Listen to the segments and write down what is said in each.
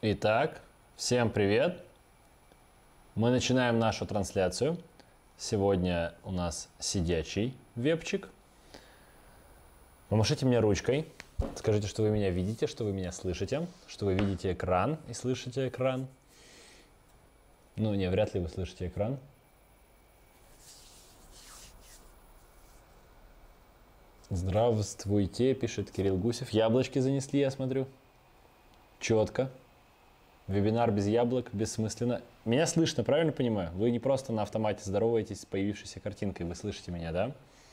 Итак, всем привет! Мы начинаем нашу трансляцию. Сегодня у нас сидячий вебчик. Помашите мне ручкой. Скажите, что вы меня видите, что вы меня слышите, что вы видите экран и слышите экран. Ну, не, вряд ли вы слышите экран. Здравствуйте, пишет Кирилл Гусев. Яблочки занесли, я смотрю. Четко. Вебинар без яблок, бессмысленно. Меня слышно, правильно понимаю? Вы не просто на автомате здороваетесь с появившейся картинкой, вы слышите меня, да?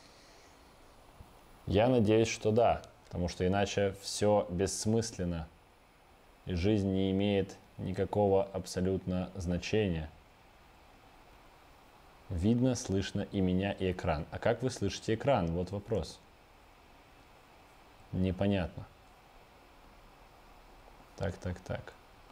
Я надеюсь, что да, потому что иначе все бессмысленно, и жизнь не имеет никакого абсолютно значения. Видно, слышно и меня, и экран. А как вы слышите экран? Вот вопрос. Непонятно. Так.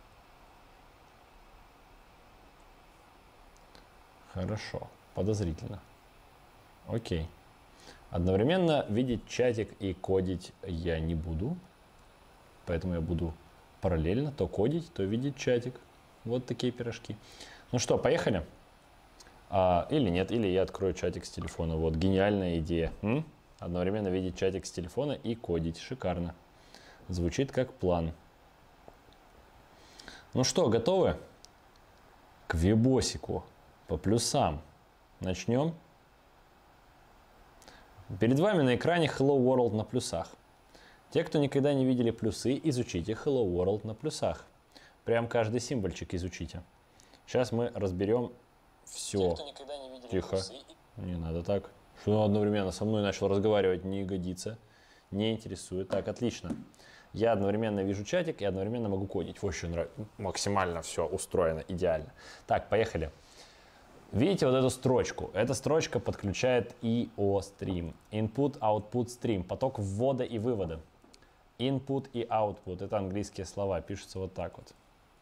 Хорошо, подозрительно. Окей. Одновременно видеть чатик и кодить я не буду. Поэтому я буду параллельно то кодить, то видеть чатик. Вот такие пирожки. Ну что, поехали? Или нет, или я открою чатик с телефона. Вот, гениальная идея. Одновременно видеть чатик с телефона и кодить. Шикарно. Звучит как план. Ну что, готовы? К вебосику. По плюсам. Начнем. Перед вами на экране Hello World на плюсах. Те, кто никогда не видели плюсы, изучите Hello World на плюсах. Прям каждый символьчик изучите. Сейчас мы разберем все. Те, кто никогда не видели Тихо. Плюсы... Не надо так. Что одновременно со мной начал разговаривать, не годится. Не интересует. Так, отлично. Я одновременно вижу чатик и одновременно могу кодить. Очень нравится. Максимально все устроено, идеально. Так, поехали. Видите вот эту строчку? Эта строчка подключает IO-стрим. Input, Output, Stream. Поток ввода и вывода. Input и Output. Это английские слова. Пишутся вот так вот.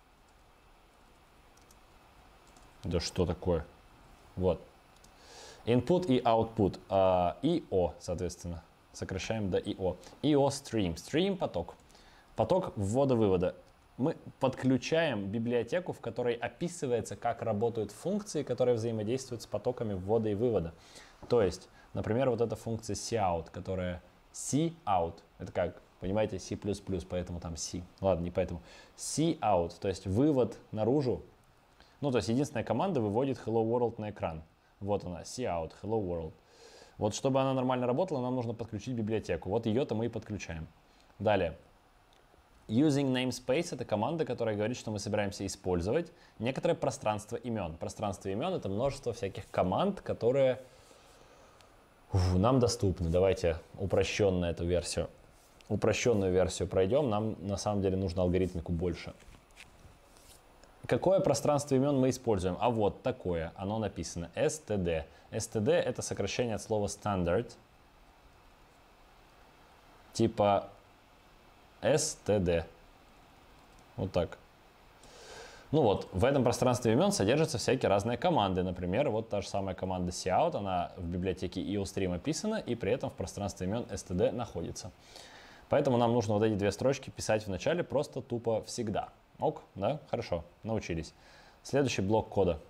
Да что такое? Вот. Input и Output. IO, соответственно. Сокращаем до IO. IO-стрим. Stream — поток. Поток ввода-вывода. Мы подключаем библиотеку, в которой описывается, как работают функции, которые взаимодействуют с потоками ввода и вывода. То есть, например, вот эта функция cout, которая cout, это как, понимаете, C++, поэтому там C. Ладно, не поэтому. Cout, то есть вывод наружу. Ну, то есть единственная команда выводит Hello World на экран. Вот она, cout, Hello World. Вот чтобы она нормально работала, нам нужно подключить библиотеку. Вот ее-то мы и подключаем. Далее. Using namespace — это команда, которая говорит, что мы собираемся использовать некоторое пространство имен. Пространство имен — это множество всяких команд, которые нам доступны. Давайте упрощенную версию пройдем. Нам на самом деле нужно алгоритмику больше. Какое пространство имен мы используем? А вот такое. Оно написано std. std — это сокращение от слова standard. Типа std. Вот так. Ну вот, в этом пространстве имен содержатся всякие разные команды. Например, вот та же самая команда cout, она в библиотеке IOStream описана, и при этом в пространстве имен std находится. Поэтому нам нужно вот эти две строчки писать в начале просто тупо всегда. Ок, да? Хорошо, научились. Следующий блок кода.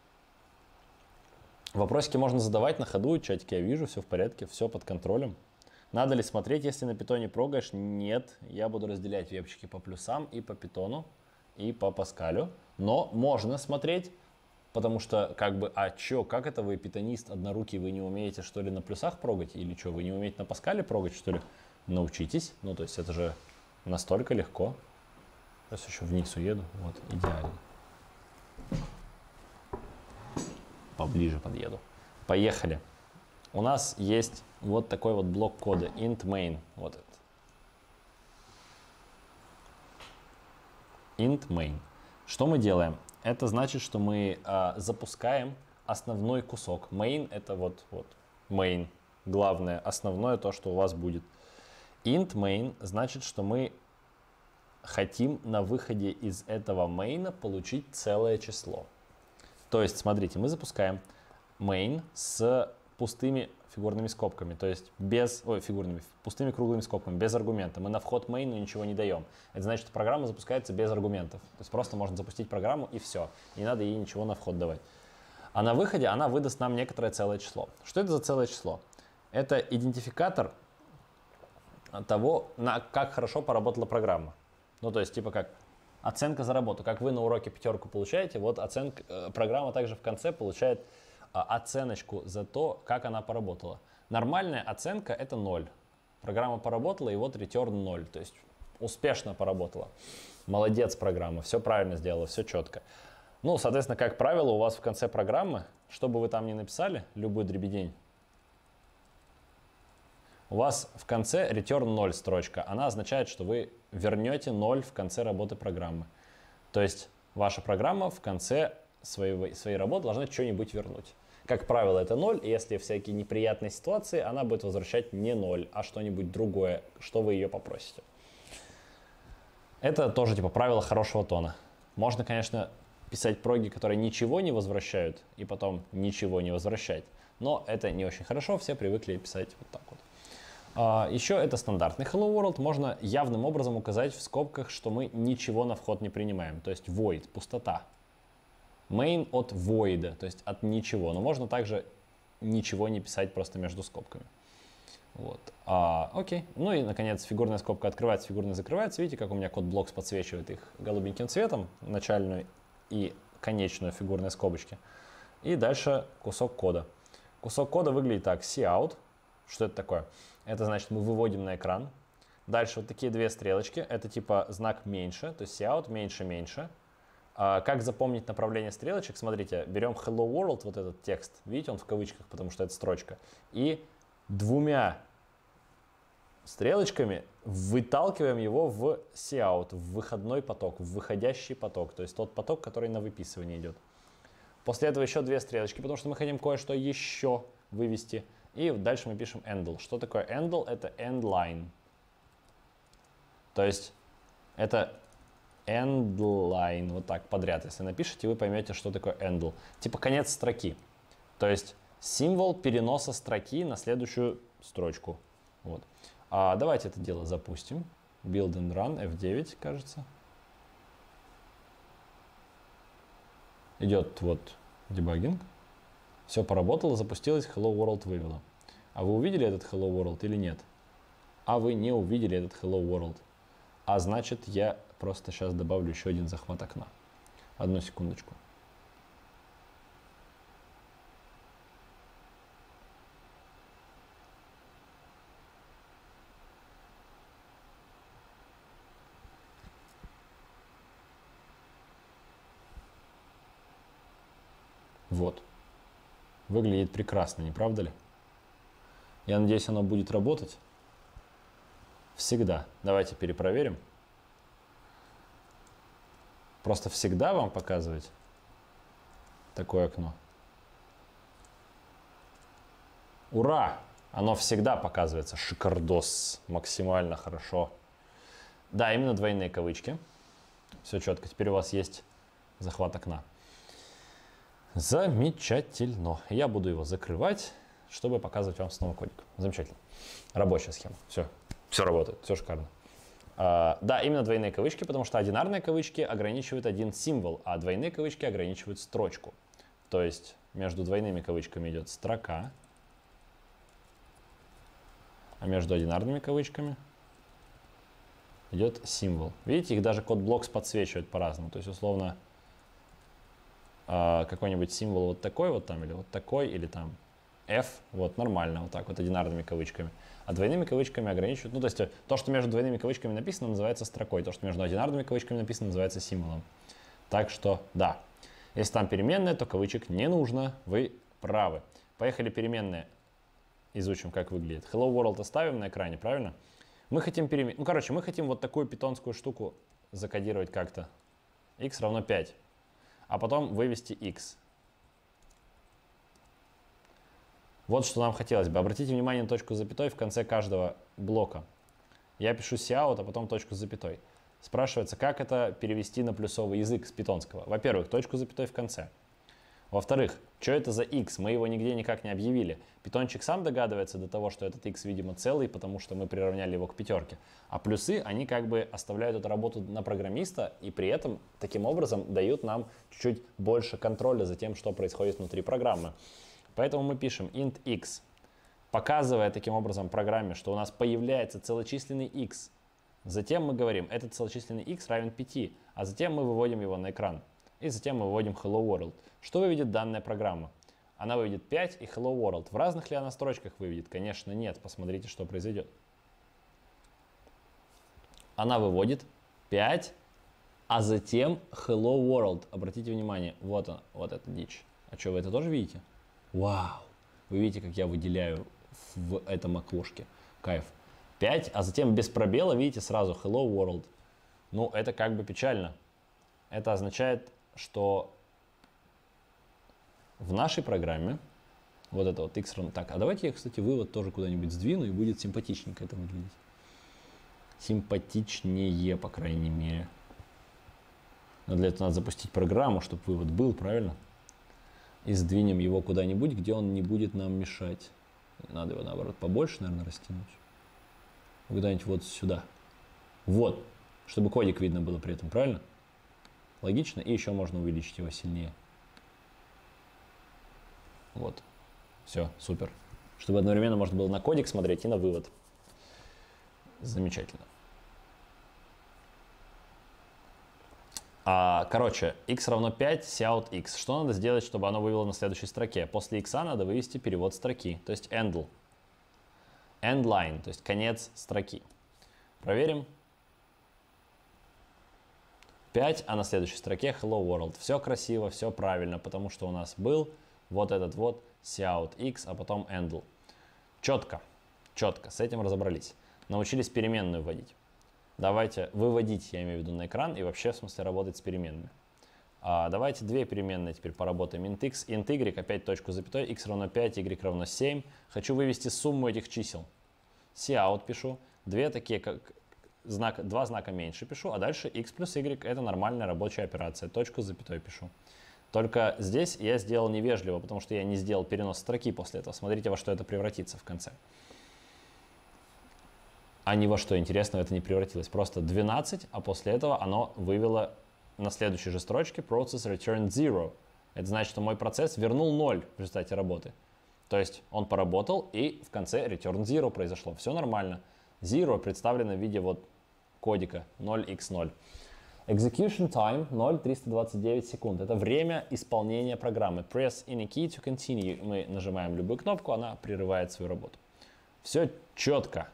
Вопросики можно задавать на ходу, чатики я вижу, все в порядке, все под контролем. Надо ли смотреть, если на питоне прогаешь? Нет, я буду разделять вебчики по плюсам и по питону, и по паскалю. Но можно смотреть, потому что как это вы питонист однорукий, вы не умеете что ли на плюсах прогать? Или что, вы не умеете на паскале прогать что ли? Научитесь, ну то есть это же настолько легко. Сейчас еще вниз уеду, вот, идеально. Поближе подъеду. Поехали. У нас есть вот такой вот блок кода int main. Вот это. Int main. Что мы делаем? Это значит, что мы запускаем основной кусок. Main — это вот main. Главное, основное то, что у вас будет. Int main значит, что мы хотим на выходе из этого main получить целое число. То есть, смотрите, мы запускаем main с пустыми фигурными скобками, то есть пустыми круглыми скобками, без аргумента. Мы на вход main ничего не даем. Это значит, что программа запускается без аргументов. То есть просто можно запустить программу и все. Не надо ей ничего на вход давать. А на выходе она выдаст нам некоторое целое число. Что это за целое число? Это идентификатор того, как хорошо поработала программа. Ну, то есть, типа как оценка за работу. Как вы на уроке 5 получаете, вот программа также в конце получает оценочку за то, как она поработала. Нормальная оценка — это 0. Программа поработала, и вот return 0. То есть успешно поработала. Молодец программа, все правильно сделала, все четко. Ну, соответственно, как правило, у вас в конце программы, что бы вы там ни написали, любой дребедень, у вас в конце return 0 строчка. Она означает, что вы вернете 0 в конце работы программы. То есть ваша программа в конце своей работы должна что-нибудь вернуть. Как правило, это 0, и если всякие неприятные ситуации, она будет возвращать не 0, а что-нибудь другое, что вы ее попросите. Это тоже типа правило хорошего тона. Можно, конечно, писать проги, которые ничего не возвращают, и потом ничего не возвращать. Но это не очень хорошо, все привыкли писать вот так вот. Еще это стандартный Hello World. Можно явным образом указать в скобках, что мы ничего на вход не принимаем. То есть void, пустота. Main от void, то есть от ничего. Но можно также ничего не писать просто между скобками. Вот. Окей. Ну и, наконец, фигурная скобка открывается, фигурная закрывается. Видите, как у меня код blocks подсвечивает их голубеньким цветом, начальную и конечную фигурной скобочки. И дальше кусок кода. Кусок кода выглядит так. Cout. Что это такое? Это значит, мы выводим на экран. Дальше вот такие две стрелочки. Это типа знак меньше, то есть cout меньше-меньше. Как запомнить направление стрелочек? Смотрите, берем Hello World, вот этот текст. Видите, он в кавычках, потому что это строчка. И двумя стрелочками выталкиваем его в cout, в выходной поток, в выходящий поток. То есть тот поток, который на выписывание идет. После этого еще две стрелочки, потому что мы хотим кое-что еще вывести. И дальше мы пишем endl. Что такое endl? Это endline. То есть это endline. Вот так подряд. Если напишите, вы поймете, что такое endl. Типа конец строки. То есть символ переноса строки на следующую строчку. Вот. Давайте это дело запустим. Build and run, F9, кажется. Идет вот дебагинг. Все поработало, запустилось, Hello World вывело. А вы увидели этот Hello World или нет? А вы не увидели этот Hello World. А значит, я просто сейчас добавлю еще один захват окна. Одну секундочку. Вот. Выглядит прекрасно, не правда ли? Я надеюсь, оно будет работать. Всегда. Давайте перепроверим. Просто всегда вам показывать такое окно. Ура! Оно всегда показывается. Шикардос. Максимально хорошо. Да, именно двойные кавычки. Все четко. Теперь у вас есть захват окна. Замечательно. Я буду его закрывать, чтобы показывать вам снова кодик. Замечательно. Рабочая схема. Все работает, все шикарно. Да, именно двойные кавычки, потому что одинарные кавычки ограничивают один символ, а двойные кавычки ограничивают строчку. То есть между двойными кавычками идет строка, а между одинарными кавычками идет символ. Видите, их даже код blocks подсвечивает по-разному. То есть условно какой-нибудь символ вот такой вот там, или вот такой, или там F, вот нормально, вот так вот одинарными кавычками. А двойными кавычками ограничивают, ну то есть то, что между двойными кавычками написано, называется строкой, то, что между одинарными кавычками написано, называется символом. Так что да, если там переменная, то кавычек не нужно, вы правы. Поехали переменные, изучим, как выглядит. Hello World оставим на экране, правильно? Мы хотим мы хотим вот такую питонскую штуку закодировать как-то. X равно 5. А потом вывести x. Вот что нам хотелось бы. Обратите внимание на точку с запятой в конце каждого блока. Я пишу cout, а потом точку с запятой. Спрашивается, как это перевести на плюсовый язык с питонского. Во-первых, точку с запятой в конце. Во-вторых, что это за x? Мы его нигде никак не объявили. Питончик сам догадывается до того, что этот x, видимо, целый, потому что мы приравняли его к пятерке. А плюсы, они как бы оставляют эту работу на программиста и при этом таким образом дают нам чуть-чуть больше контроля за тем, что происходит внутри программы. Поэтому мы пишем int x, показывая таким образом программе, что у нас появляется целочисленный x. Затем мы говорим, этот целочисленный x равен 5, а затем мы выводим его на экран. И затем мы выводим Hello World. Что выведет данная программа? Она выведет 5 и Hello World. В разных ли она строчках выведет? Конечно, нет. Посмотрите, что произойдет. Она выводит 5, а затем Hello World. Обратите внимание, вот она, вот эта дичь. А что, вы это тоже видите? Вау! Вы видите, как я выделяю в этом окошке. Кайф. 5, а затем без пробела, видите, сразу Hello World. Ну, это как бы печально. Это означает, что в нашей программе вот это вот x равно... Так, а давайте я, кстати, вывод тоже куда-нибудь сдвину, и будет симпатичненько это выглядеть. Симпатичнее, по крайней мере. Но для этого надо запустить программу, чтобы вывод был, правильно? И сдвинем его куда-нибудь, где он не будет нам мешать. Надо его, наоборот, побольше, наверное, растянуть. Куда-нибудь вот сюда. Вот. Чтобы кодик видно было при этом, правильно? Логично. И еще можно увеличить его сильнее. Вот. Все, супер. Чтобы одновременно можно было на кодик смотреть и на вывод. Замечательно. Короче, x равно 5, cout x. Что надо сделать, чтобы оно вывело на следующей строке? После x надо вывести перевод строки, то есть endl. End line, то есть конец строки. Проверим. 5, а на следующей строке hello world. Все красиво, все правильно, потому что у нас был вот этот вот cout x, а потом endl. Четко, четко, с этим разобрались. Научились переменную вводить. Давайте выводить, я имею в виду, на экран и вообще, в смысле, работать с переменными. Давайте две переменные теперь поработаем. Int x, int y, опять точку запятой, x равно 5, y равно 7. Хочу вывести сумму этих чисел. Cout пишу, две такие, как два знака меньше пишу, а дальше x плюс y это нормальная рабочая операция. Точку с запятой пишу. Только здесь я сделал невежливо, потому что я не сделал перенос строки после этого. Смотрите, во что это превратится в конце. А ни во что интересного это не превратилось. Просто 12, а после этого оно вывело на следующей же строчке process return 0. Это значит, что мой процесс вернул 0 в результате работы. То есть он поработал, и в конце return 0 произошло. Все нормально. 0 представлено в виде вот кодика 0x0. Execution time 0,329 секунд. Это время исполнения программы. Press any key to continue. Мы нажимаем любую кнопку, она прерывает свою работу. Все четко.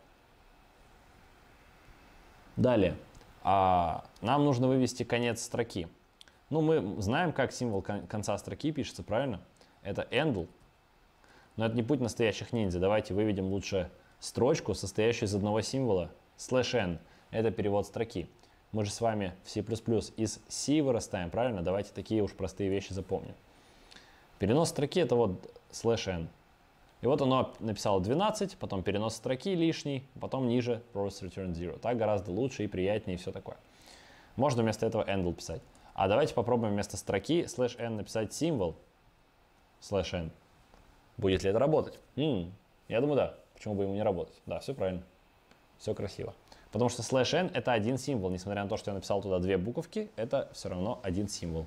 Далее. Нам нужно вывести конец строки. Ну, мы знаем, как символ конца строки пишется, правильно? Это endl. Но это не путь настоящих ниндзя. Давайте выведем лучше строчку, состоящую из одного символа. /n. Это перевод строки. Мы же с вами в C++ из C вырастаем, правильно? Давайте такие уж простые вещи запомним. Перенос строки это вот /n. И вот оно написало 12, потом перенос строки лишний, потом ниже process return 0. Так гораздо лучше и приятнее и все такое. Можно вместо этого endl писать. А давайте попробуем вместо строки /n написать символ /n. Будет ли это работать? Я думаю, да. Почему бы ему не работать? Да, все правильно. Все красиво. Потому что /n это один символ. Несмотря на то, что я написал туда две буковки, это все равно один символ.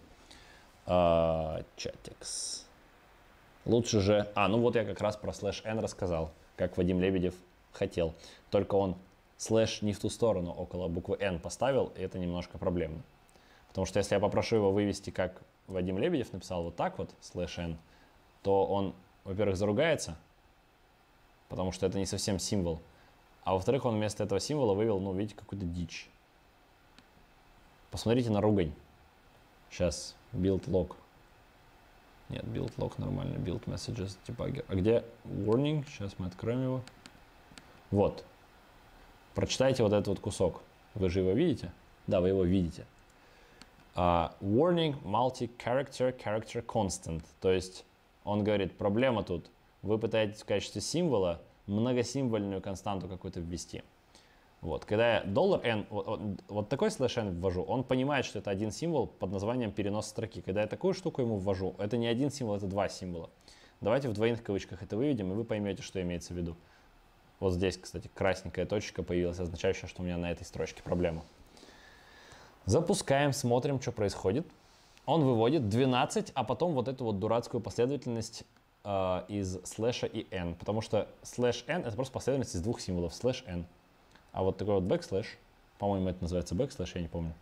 Chatix. Лучше же... ну вот я как раз про /n рассказал, как Вадим Лебедев хотел. Только он слэш не в ту сторону, около буквы n поставил, и это немножко проблемно. Потому что если я попрошу его вывести, как Вадим Лебедев написал, вот так вот, /n, то он, во-первых, заругается, потому что это не совсем символ. А во-вторых, он вместо этого символа вывел, ну, видите, какую-то дичь. Посмотрите на ругань. Сейчас, build log. Нет, build log нормально, build messages debugger. А где warning? Сейчас мы откроем его. Вот. Прочитайте вот этот вот кусок. Вы же его видите? Да, вы его видите. Warning multi-character character constant. То есть он говорит, проблема тут. Вы пытаетесь в качестве символа многосимвольную константу какую-то ввести. Вот, когда я $n, вот такой слэш n ввожу, он понимает, что это один символ под названием перенос строки. Когда я такую штуку ему ввожу, это не один символ, это два символа. Давайте в двойных кавычках это выведем, и вы поймете, что имеется в виду. Вот здесь, кстати, красненькая точка появилась, означающая, что у меня на этой строчке проблема. Запускаем, смотрим, что происходит. Он выводит 12, а потом вот эту вот дурацкую последовательность из слэша и n. Потому что слэш n это просто последовательность из двух символов, слэш n. А вот такой вот бэкслэш, по-моему, это называется бэкслэш, я не помню.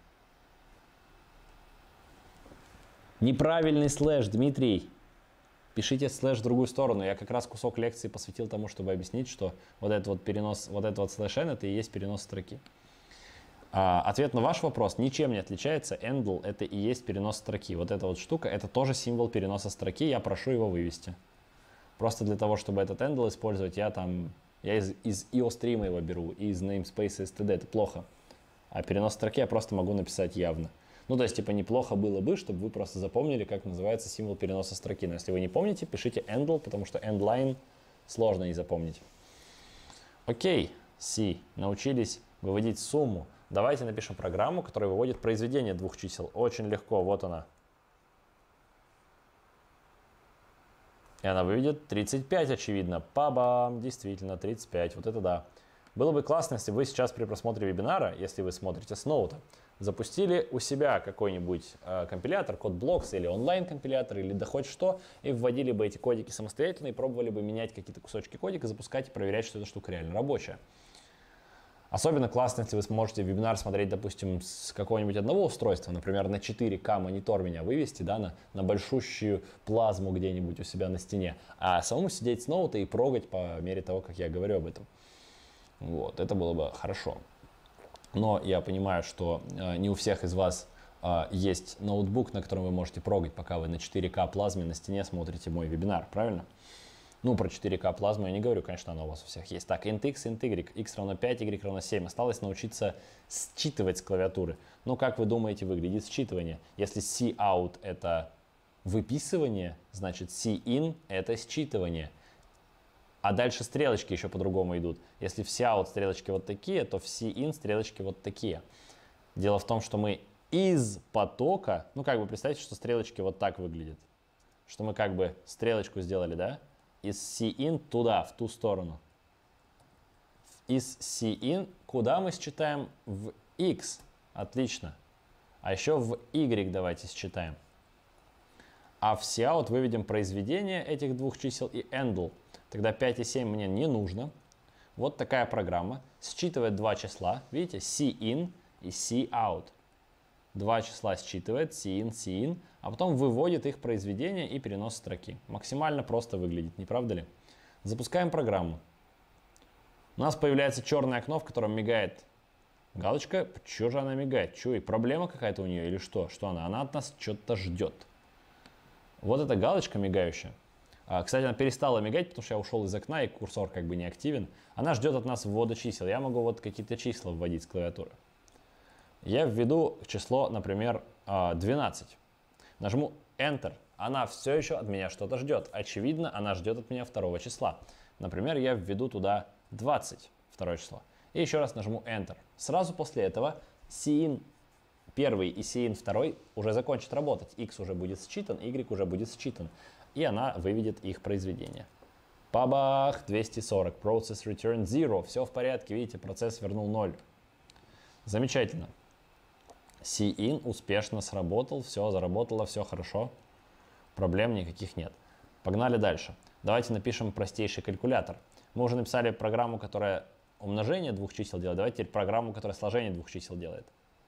Неправильный слэш, Дмитрий. Пишите слэш в другую сторону. Я как раз кусок лекции посвятил тому, чтобы объяснить, что вот этот вот перенос, вот этот вот слэш n, это и есть перенос строки. Ответ на ваш вопрос ничем не отличается. Endl это и есть перенос строки. Вот эта вот штука, это тоже символ переноса строки. Я прошу его вывести. Просто для того, чтобы этот endl использовать, я из IO-стрима его беру, из namespace std. Это плохо. А перенос строки я просто могу написать явно. Ну, то есть, типа, неплохо было бы, чтобы вы просто запомнили, как называется символ переноса строки. Но если вы не помните, пишите endl, потому что endline сложно не запомнить. Окей, C. Научились выводить сумму. Давайте напишем программу, которая выводит произведение двух чисел. Очень легко, вот она. И она выведет 35, очевидно. Па-бам, действительно, 35, вот это да. Было бы классно, если вы сейчас при просмотре вебинара, если вы смотрите с ноута, запустили у себя какой-нибудь компилятор, CodeBlocks или онлайн-компилятор, или да хоть что, и вводили бы эти кодики самостоятельно и пробовали бы менять какие-то кусочки кодика, запускать и проверять, что эта штука реально рабочая. Особенно классно, если вы сможете вебинар смотреть, допустим, с какого-нибудь одного устройства, например, на 4К монитор меня вывести, да, на большущую плазму где-нибудь у себя на стене, а самому сидеть с ноута и прогать по мере того, как я говорю об этом. Вот, это было бы хорошо. Но я понимаю, что не у всех из вас есть ноутбук, на котором вы можете прогать, пока вы на 4К плазме на стене смотрите мой вебинар, правильно? Ну, про 4К плазму я не говорю, конечно, она у вас у всех есть. Так, int x, int y, x равно 5, y равно 7. Осталось научиться считывать с клавиатуры. Ну, как вы думаете, выглядит считывание? Если cout это выписывание, значит cin это считывание. А дальше стрелочки еще по-другому идут. Если в cout стрелочки вот такие, то в cin стрелочки вот такие. Дело в том, что мы из потока, ну, как бы представьте, что стрелочки вот так выглядят. Что мы как бы стрелочку сделали, да? Из cin туда, в ту сторону. Из cin куда мы считаем? В x. Отлично. А еще в y давайте считаем. А в cout выведем произведение этих двух чисел и endl. Тогда 5 и 7 мне не нужно. Вот такая программа. Считывает два числа. Видите? cin и cout. Два числа считывает, cin, а потом выводит их произведение и перенос строки. Максимально просто выглядит, не правда ли? Запускаем программу. У нас появляется черное окно, в котором мигает галочка. Чего же она мигает? Чего, и проблема какая-то у нее или что? Что она? Она от нас что-то ждет. Вот эта галочка мигающая. Кстати, она перестала мигать, потому что я ушел из окна и курсор как бы не активен. Она ждет от нас ввода чисел. Я могу вот какие-то числа вводить с клавиатуры. Я введу число, например, 12. Нажму Enter. Она все еще от меня что-то ждет. Очевидно, она ждет от меня второго числа. Например, я введу туда 20, второе число. И еще раз нажму Enter. Сразу после этого cin 1 и cin 2 уже закончат работать. X уже будет считан, Y уже будет считан. И она выведет их произведение. Бабах, 240. Process return 0. Все в порядке. Видите, процесс вернул 0. Замечательно. cin успешно сработал, все заработало, все хорошо, проблем никаких нет. Погнали дальше. Давайте напишем простейший калькулятор. Мы уже написали программу, которая умножение двух чисел делает. Давайте теперь программу, которая сложение двух чисел делает.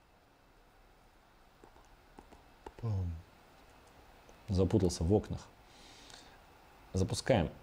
Запутался в окнах. Запускаем.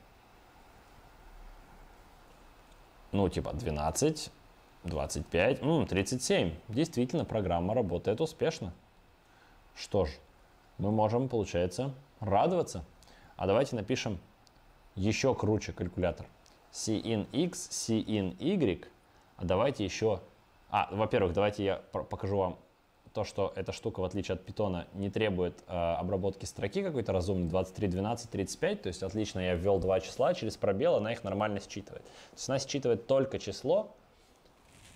Ну, типа 12. 25, 37. Действительно, программа работает успешно. Что ж, мы можем, получается, радоваться. А давайте напишем еще круче калькулятор. cin x, cin y. А давайте еще... во-первых, давайте я покажу вам то, что эта штука, в отличие от Python, не требует обработки строки какой-то разумной. 23, 12, 35. То есть отлично, я ввел два числа, через пробел она их нормально считывает. То есть она считывает только число,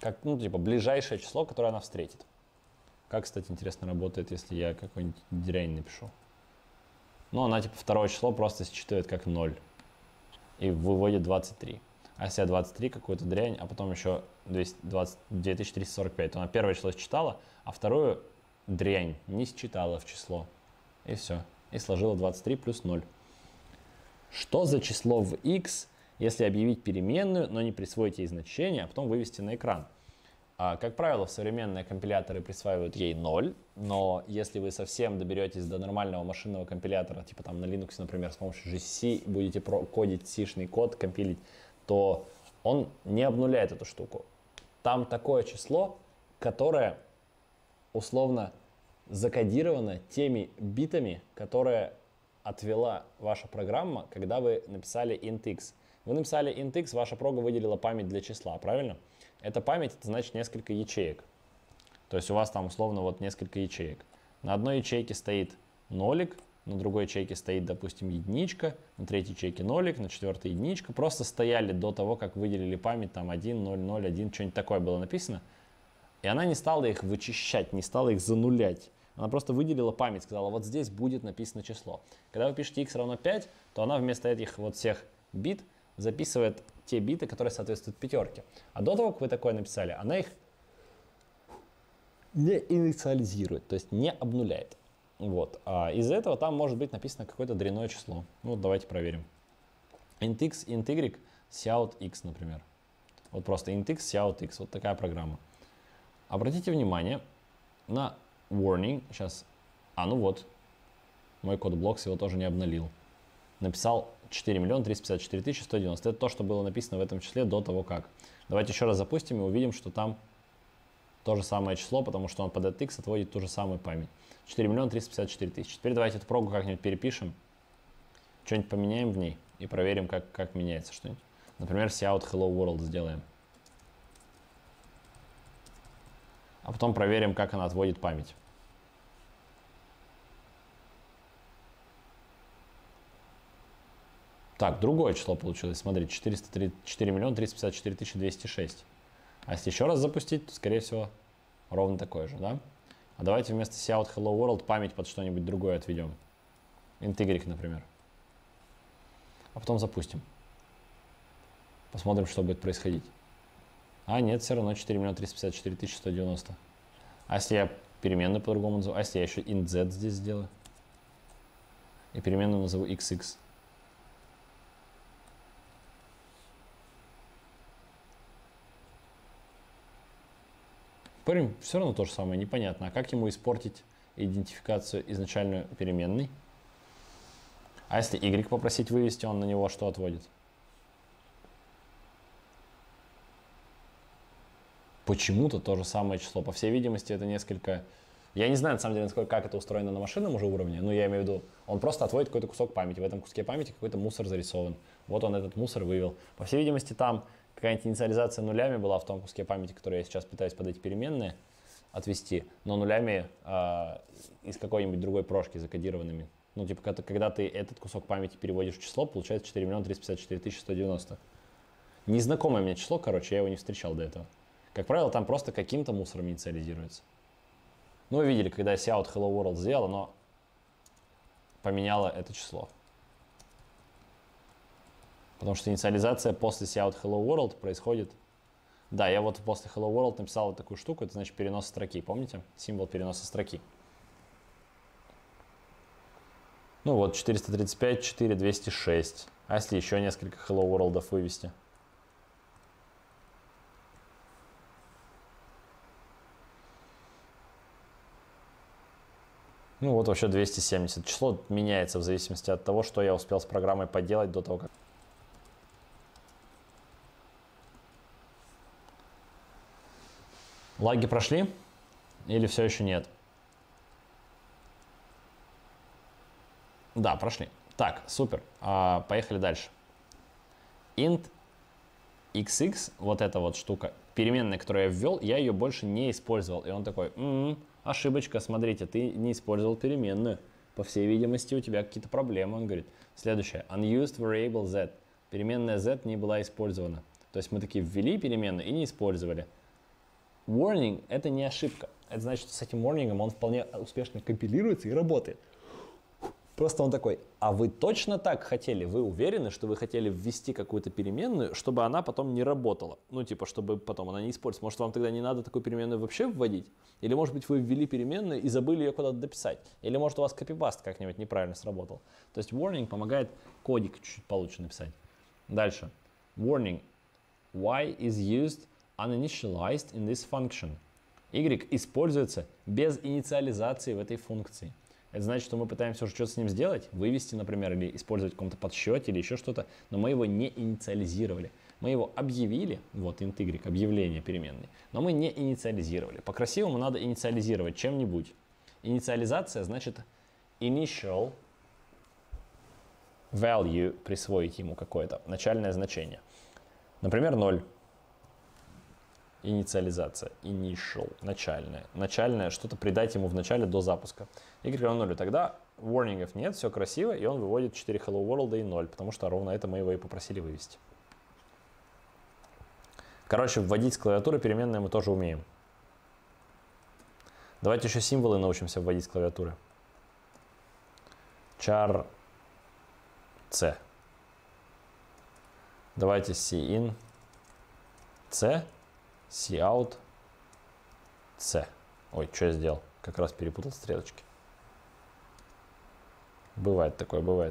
как, ну, типа, ближайшее число, которое она встретит. Как, кстати, интересно работает, если я какой-нибудь дрянь напишу. Ну, она, типа, второе число просто считывает как 0 и выводит 23. А если я 23 какую-то дрянь, а потом еще 2345, то она первое число считала, а вторую дрянь не считала в число. И все. И сложила 23 плюс 0. Что за число в x, если объявить переменную, но не присвоить ей значение, а потом вывести на экран? Как правило, современные компиляторы присваивают ей 0, но если вы совсем доберетесь до нормального машинного компилятора, типа там на Linux, например, с помощью GCC, будете кодить C-шный код, компилить, то он не обнуляет эту штуку. Там такое число, которое условно закодировано теми битами, которые отвела ваша программа, когда вы написали int x. Вы написали int x, ваша прога выделила память для числа, правильно? Эта память, это значит несколько ячеек. То есть у вас там условно вот несколько ячеек. На одной ячейке стоит нолик, на другой ячейке стоит, допустим, единичка, на третьей ячейке нолик, на четвертой единичка. Просто стояли до того, как выделили память, там 1, 0, 0, 1, что-нибудь такое было написано. И она не стала их вычищать, не стала их занулять. Она просто выделила память, сказала, вот здесь будет написано число. Когда вы пишете x равно 5, то она вместо этих вот всех бит записывает те биты, которые соответствуют пятерке. А до того, как вы такое написали, она их не инициализирует, то есть не обнуляет. Вот. А из-за этого там может быть написано какое-то дрянное число. Ну, вот давайте проверим. int x, int y, cout x, например. Вот просто int x, cout x. Вот такая программа. Обратите внимание на warning. Сейчас. Ну вот. Мой CodeBlocks его тоже не обновил. Написал 4 354 190. Это то, что было написано в этом числе до того как. Давайте еще раз запустим и увидим, что там то же самое число, потому что он под этот x отводит ту же самую память. 4 354 000. Теперь давайте эту прогу как-нибудь перепишем. Что-нибудь поменяем в ней и проверим, как меняется что-нибудь. Например, cout hello world сделаем. А потом проверим, как она отводит память. Так, другое число получилось. Смотрите, 4 354 206. А если еще раз запустить, то, скорее всего, ровно такое же, да? А давайте вместо cout hello world память под что-нибудь другое отведем. int y, например. А потом запустим. Посмотрим, что будет происходить. Нет, все равно 4 354 190. А если я переменную по-другому назову? А если я еще int z здесь сделаю? И переменную назову xx. Парень, все равно то же самое, непонятно. А как ему испортить идентификацию изначальную переменной? А если y попросить вывести, он на него что отводит? Почему-то то же самое число. По всей видимости, это несколько... Я не знаю, на самом деле, насколько как это устроено на машинном уже уровне, но я имею в виду, он просто отводит какой-то кусок памяти. В этом куске памяти какой-то мусор зарисован. Вот он этот мусор вывел. По всей видимости, там какая-нибудь инициализация нулями была в том куске памяти, который я сейчас пытаюсь под эти переменные отвести, но нулями из какой-нибудь другой прошки закодированными. Ну, типа, когда ты этот кусок памяти переводишь в число, получается 4 354 190. Незнакомое мне число, короче, я его не встречал до этого. Как правило, там просто каким-то мусором инициализируется. Ну, вы видели, когда я cout hello world сделал, оно поменяло это число. Потому что инициализация после cout hello world происходит... Да, я вот после hello world написал вот такую штуку, это значит перенос строки, помните? Символ переноса строки. Ну вот, 435, 4, 206. А если еще несколько hello world'ов вывести? Ну вот вообще 270. Число меняется в зависимости от того, что я успел с программой поделать до того, как... Лаги прошли? Или все еще нет? Да, прошли. Так, супер. Поехали дальше. Int xx, вот эта вот штука, переменная, которую я ввел, я ее больше не использовал. И он такой, ошибочка, смотрите, ты не использовал переменную. По всей видимости, у тебя какие-то проблемы. Он говорит, следующее, unused variable z. Переменная z не была использована. То есть мы такие ввели переменную и не использовали. warning — это не ошибка. Это значит, что с этим warning он вполне успешно компилируется и работает. Просто он такой, а вы точно так хотели? Вы уверены, что вы хотели ввести какую-то переменную, чтобы она потом не работала? Ну, типа, чтобы потом она не использовалась. Может, вам тогда не надо такую переменную вообще вводить? Или, может быть, вы ввели переменную и забыли ее куда-то дописать? Или, может, у вас копипаст как-нибудь неправильно сработал? То есть warning помогает кодик чуть-чуть получше написать. Дальше. Warning. Y is used uninitialized in this function. Y используется без инициализации в этой функции. Это значит, что мы пытаемся уже что-то с ним сделать, вывести, например, или использовать в каком-то подсчете или еще что-то, но мы его не инициализировали. Мы его объявили, вот int y, объявление переменной, но мы не инициализировали. По-красивому надо инициализировать чем-нибудь. Инициализация значит initial value, присвоить ему какое-то начальное значение. Например, 0. Инициализация, initial, начальное. Начальное, что-то придать ему в начале до запуска. Y равно 0. Тогда warning'ов нет, все красиво, и он выводит 4 hello world и 0, потому что ровно это мы его и попросили вывести. Короче, вводить с клавиатуры переменные мы тоже умеем. Давайте еще символы научимся вводить с клавиатуры. char c. Давайте cin c. Cout C. Ой, что я сделал? Как раз перепутал стрелочки. Бывает такое, бывает.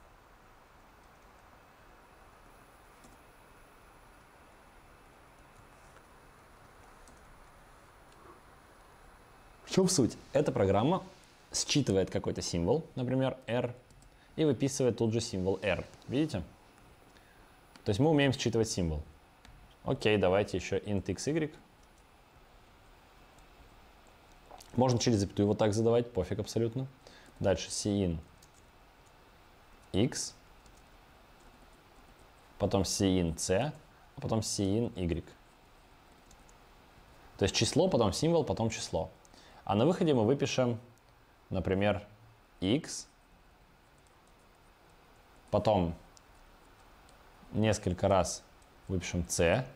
В чем суть? Эта программа считывает какой-то символ, например, R, и выписывает тут же символ R. Видите? То есть мы умеем считывать символ. Окей, давайте еще int xy. Можно через запятую вот так задавать, пофиг абсолютно. Дальше cin x, потом cin c, а потом cin y. То есть число, потом символ, потом число. А на выходе мы выпишем, например, x, потом несколько раз выпишем c,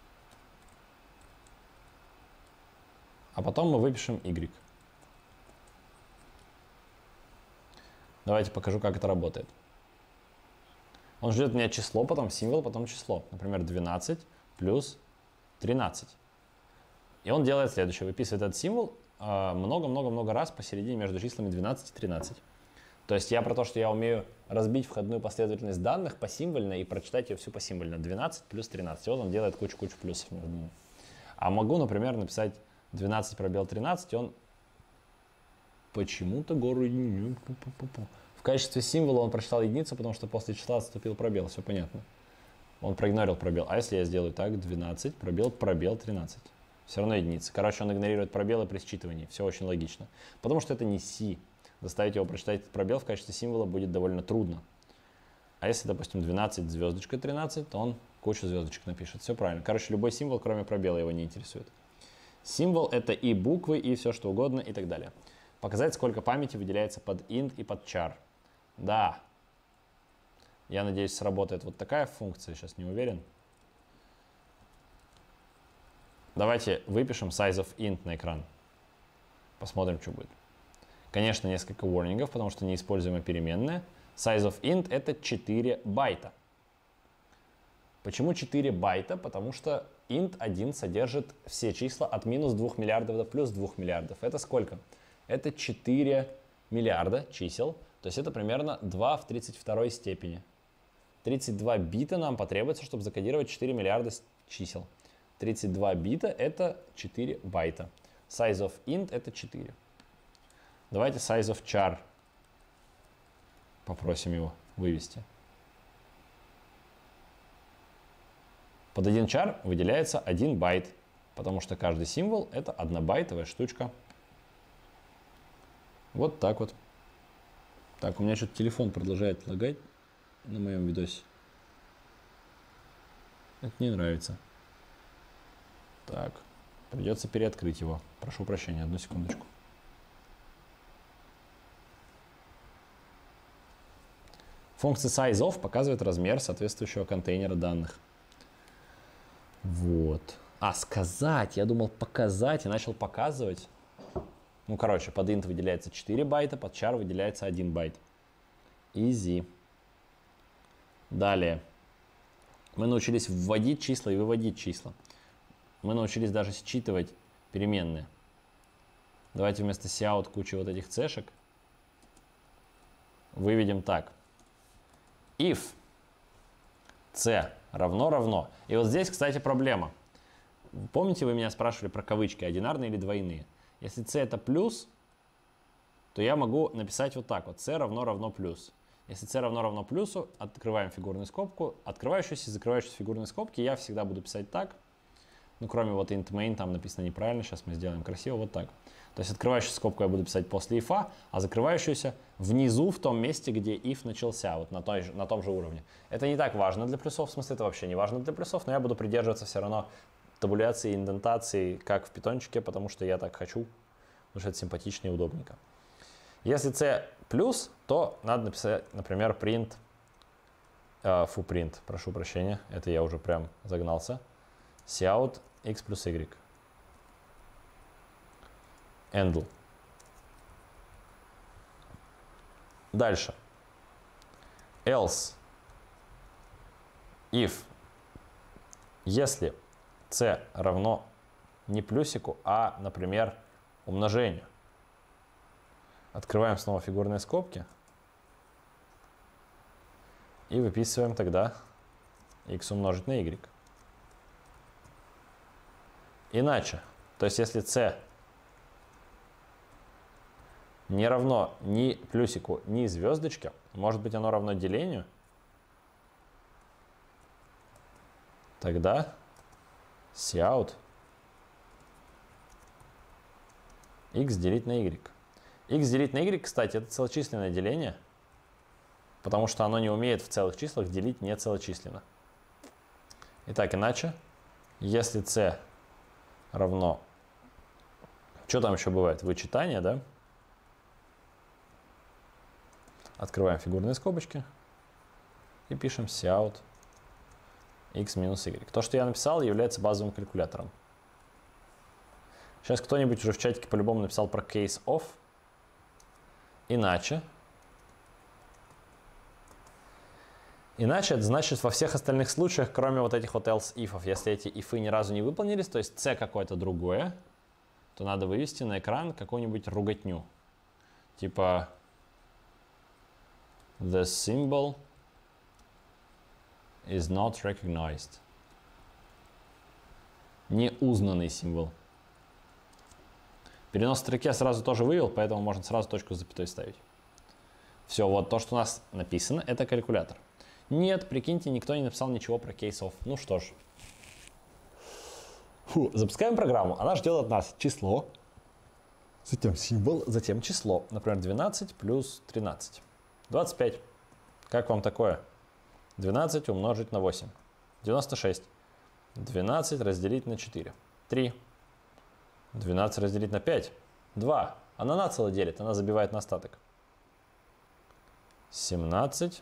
а потом мы выпишем y. Давайте покажу, как это работает. Он ждет у меня число, потом символ, потом число. Например, 12 плюс 13. И он делает следующее. Выписывает этот символ много-много-много раз посередине между числами 12 и 13. То есть я про то, что я умею разбить входную последовательность данных посимвольно и прочитать ее всю посимвольно. 12 плюс 13. И вот он делает кучу-кучу плюсов между ними. А могу, например, написать 12 пробел 13, и он почему-то гору в качестве символа он прочитал единицу, потому что после числа отступил пробел. Все понятно. Он проигнорил пробел. А если я сделаю так, 12, пробел 13. Все равно единица. Короче, он игнорирует пробелы при считывании. Все очень логично. Потому что это не C. Заставить его прочитать этот пробел в качестве символа будет довольно трудно. А если, допустим, 12 звездочка 13, то он кучу звездочек напишет. Все правильно. Короче, любой символ, кроме пробела, его не интересует. Символ — это и буквы, и все что угодно, и так далее. Показать, сколько памяти выделяется под int и под char. Да. Я надеюсь, сработает вот такая функция. Сейчас не уверен. Давайте выпишем size of int на экран. Посмотрим, что будет. Конечно, несколько warning'ов, потому что неиспользуемая переменная. Size of int — это 4 байта. Почему 4 байта? Потому что int 1 содержит все числа от минус 2 миллиардов до плюс 2 миллиардов. Это сколько? Это 4 миллиарда чисел. То есть это примерно 2 в 32 степени. 32 бита нам потребуется, чтобы закодировать 4 миллиарда чисел. 32 бита — это 4 байта. Size of int — это 4. Давайте size of char попросим его вывести. Под 1 char выделяется 1 байт, потому что каждый символ — это однобайтовая штучка. Вот так вот. Так, у меня что-то телефон продолжает лагать на моем видосе. Это не нравится. Так, придется переоткрыть его. Прошу прощения, одну секундочку. Функция sizeOf показывает размер соответствующего контейнера данных. Вот. А, сказать. Я думал показать и начал показывать. Ну, короче, под int выделяется 4 байта, под char выделяется 1 байт. Easy. Далее. Мы научились вводить числа и выводить числа. Мы научились даже считывать переменные. Давайте вместо cout кучи вот этих цешек выведем так. If c равно. И вот здесь, кстати, проблема. Помните, вы меня спрашивали про кавычки, одинарные или двойные? Если c это плюс, то я могу написать вот так вот. c равно плюс. Если c равно плюсу, открываем фигурную скобку. Открывающуюся и закрывающуюся фигурные скобки я всегда буду писать так. Ну, кроме вот int main, там написано неправильно. Сейчас мы сделаем красиво вот так. То есть открывающуюся скобку я буду писать после if, а закрывающуюся внизу, в том месте, где if начался, вот на том же уровне. Это не так важно для плюсов, в смысле это вообще не важно для плюсов, но я буду придерживаться все равно табуляции, индентации, как в питончике, потому что я так хочу, потому что это симпатично и удобненько. Если c плюс, то надо написать, например, print, прошу прощения, это я уже прям загнался, cout x плюс y. Handle. Дальше. Else. If. Если c равно не плюсику, а, например, умножению. Открываем снова фигурные скобки. И выписываем тогда x умножить на y. Иначе. То есть если c не равно ни плюсику, ни звездочке, может быть оно равно делению, тогда cout x делить на y. X делить на y, кстати, это целочисленное деление, потому что оно не умеет в целых числах делить нецелочисленно. Итак, иначе, если c равно, что там еще бывает, вычитание, да? Открываем фигурные скобочки и пишем cout x минус y. То, что я написал, является базовым калькулятором. Сейчас кто-нибудь уже в чатике по-любому написал про case of. Иначе это значит во всех остальных случаях, кроме вот этих вот else if'ов, если эти if'ы ни разу не выполнились, то есть c какое-то другое, то надо вывести на экран какую-нибудь руготню. Типа the symbol is not recognized. Неузнанный символ. Перенос строки я сразу тоже вывел, поэтому можно сразу точку с запятой ставить. Все, вот то, что у нас написано, это калькулятор. Нет, прикиньте, никто не написал ничего про case of. Ну что ж. Запускаем программу. Она ждет от нас число, затем символ, затем число. Например, 12 плюс 13. 25. Как вам такое? 12 умножить на 8. 96. 12 разделить на 4. 3. 12 разделить на 5. 2. Она нацело делит, она забивает на остаток. 17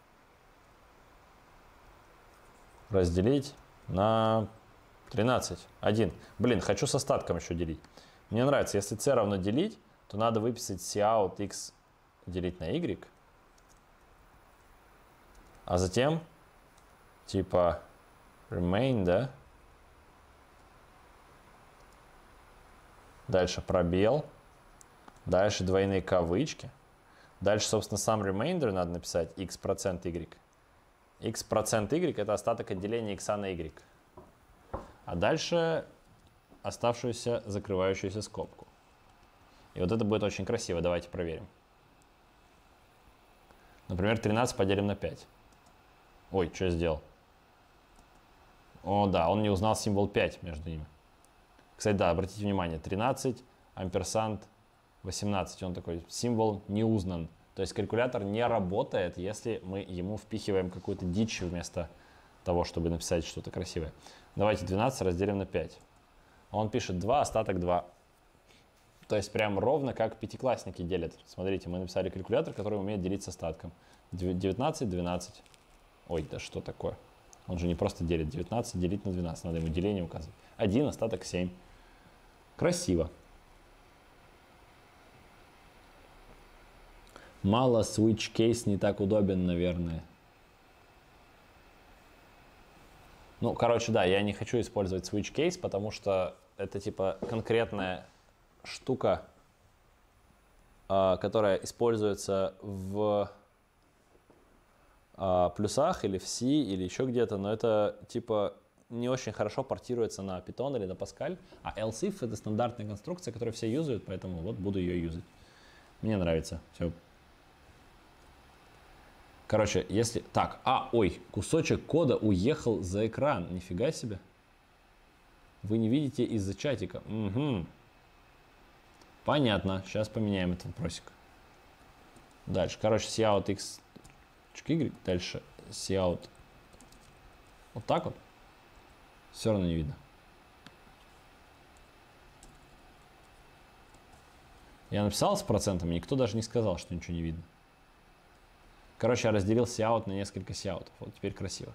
разделить на 13. 1. Блин, хочу с остатком еще делить. Мне нравится, если c равно делить, то надо выписать cout x делить на y. А затем, типа, remainder. Дальше пробел. Дальше двойные кавычки. Дальше, собственно, сам remainder надо написать x процент y. X процент y это остаток отделения x на y. А дальше оставшуюся закрывающуюся скобку. И вот это будет очень красиво. Давайте проверим. Например, 13 поделим на 5. Ой, что я сделал? О, да, он не узнал символ 5 между ними. Кстати, да, обратите внимание, 13, амперсант, 18. Он такой, символ не узнан. То есть калькулятор не работает, если мы ему впихиваем какую-то дичь вместо того, чтобы написать что-то красивое. Давайте 12 разделим на 5. Он пишет 2, остаток 2. То есть прям ровно как пятиклассники делят. Смотрите, мы написали калькулятор, который умеет делить с остатком. 19, 12. Ой, да что такое? Он же не просто делит. 19 делить на 12. Надо ему деление указывать. 1, остаток 7. Красиво. Мало switch case не так удобен, наверное. Ну, короче, да, я не хочу использовать switch case, потому что это типа конкретная штука, которая используется в плюсах или в C или еще где-то, но это типа не очень хорошо портируется на Python или на Pascal, а else if это стандартная конструкция, которую все юзают, поэтому вот буду ее юзать. Мне нравится. Все. Короче, если... Так, ой, кусочек кода уехал за экран. Нифига себе. Вы не видите из-за чатика. Угу. Понятно. Сейчас поменяем этот вопросик. Дальше. Короче, cout x, y. Дальше cout. Вот так вот. Все равно не видно. Я написал с процентами, никто даже не сказал, что ничего не видно. Короче, я разделил cout на несколько cout'ов. Вот теперь красиво.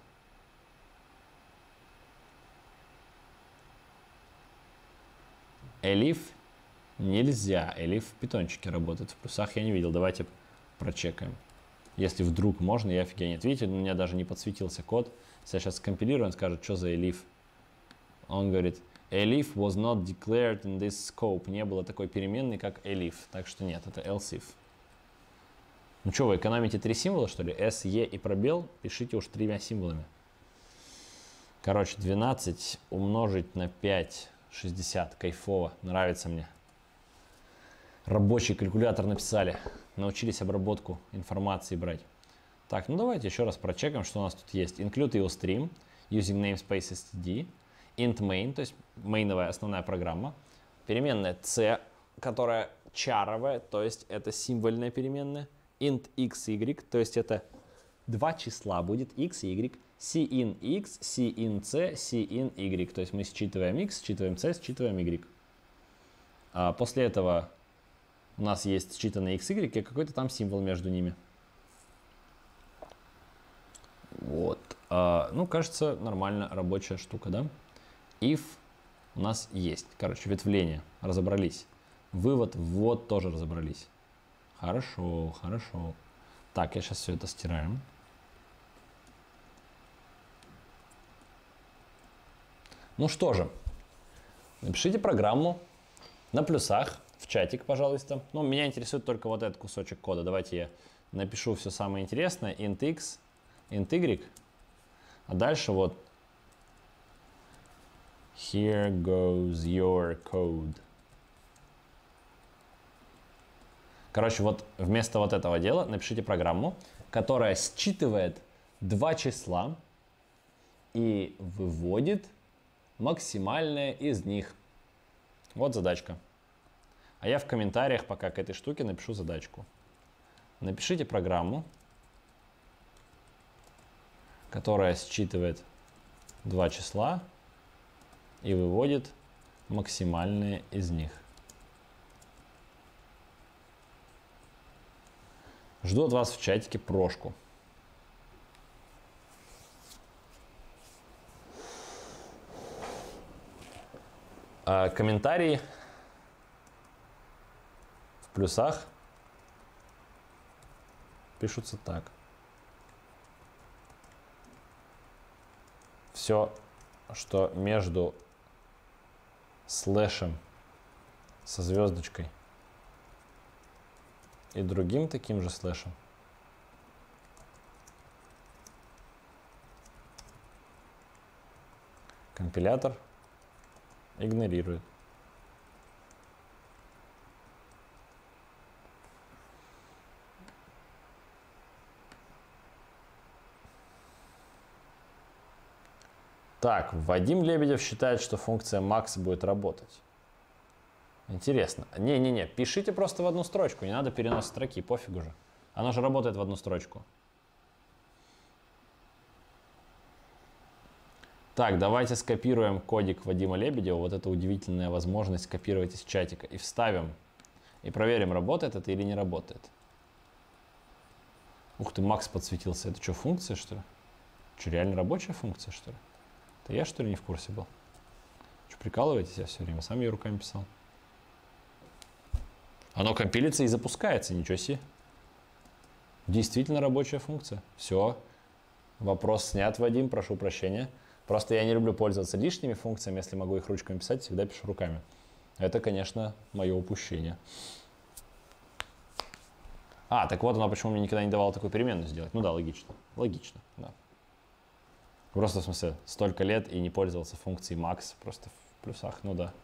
Elif нельзя. Elif в питончике работает. В плюсах я не видел. Давайте прочекаем. Если вдруг можно, я офигенет. Видите, у меня даже не подсветился код. Если я сейчас скомпилирую, он скажет, что за elif. Он говорит, elif was not declared in this scope. Не было такой переменной, как elif. Так что нет, это else if. Ну что, вы экономите 3 символа, что ли? S, E и пробел. Пишите уж 3 символами. Короче, 12 умножить на 5, 60. Кайфово. Нравится мне. Рабочий калькулятор написали. Научились обработку информации брать. Так, ну давайте еще раз прочекаем, что у нас тут есть. Include EOStream, using namespace std, int main, то есть мейновая основная программа. Переменная c, которая чаровая, то есть это символьная переменная. Int x, y, то есть это два числа будет x и y. Cin x, cin c, cin y. То есть мы считываем x, считываем c, считываем y. А после этого у нас есть считанный x, y и какой-то там символ между ними. Вот. Ну, кажется, нормально рабочая штука, да? If у нас есть. Короче, ветвление. Разобрались. Вывод, ввод тоже разобрались. Хорошо, хорошо. Так, я сейчас все это стираю. Ну что же, напишите программу на плюсах в чатик, пожалуйста. Ну, меня интересует только вот этот кусочек кода. Давайте я напишу все самое интересное. Int x, int y. А дальше вот here goes your code. Короче, вот вместо вот этого дела напишите программу, которая считывает два числа и выводит максимальное из них. Вот задачка. А я в комментариях пока к этой штуке напишу задачку. Напишите программу, которая считывает два числа и выводит максимальное из них. Жду от вас в чатике прошку. Комментарии в плюсах пишутся так. Все, что между слэшем со звездочкой и другим таким же слэшем компилятор игнорирует. Так, Вадим Лебедев считает, что функция max будет работать. Интересно. Не-не-не, пишите просто в одну строчку, не надо перенос строки, пофигу же. Она же работает в одну строчку. Так, давайте скопируем кодик Вадима Лебедева, вот эта удивительная возможность скопировать из чатика, и вставим, и проверим, работает это или не работает. Ух ты, Макс подсветился. Это что, функция, что ли? Что, реально рабочая функция, что ли? Это я, что ли, не в курсе был? Что, прикалываетесь? Я все время сам ее руками писал. Оно компилится и запускается, ничего себе. Действительно рабочая функция. Все. Вопрос снят, Вадим, прошу прощения. Просто я не люблю пользоваться лишними функциями, если могу их ручками писать, всегда пишу руками. Это, конечно, мое упущение. Так вот оно, почему мне никогда не давало такую переменную сделать. Ну да, логично. Логично, да. Просто, в смысле, столько лет и не пользовался функцией max, просто в плюсах, ну да.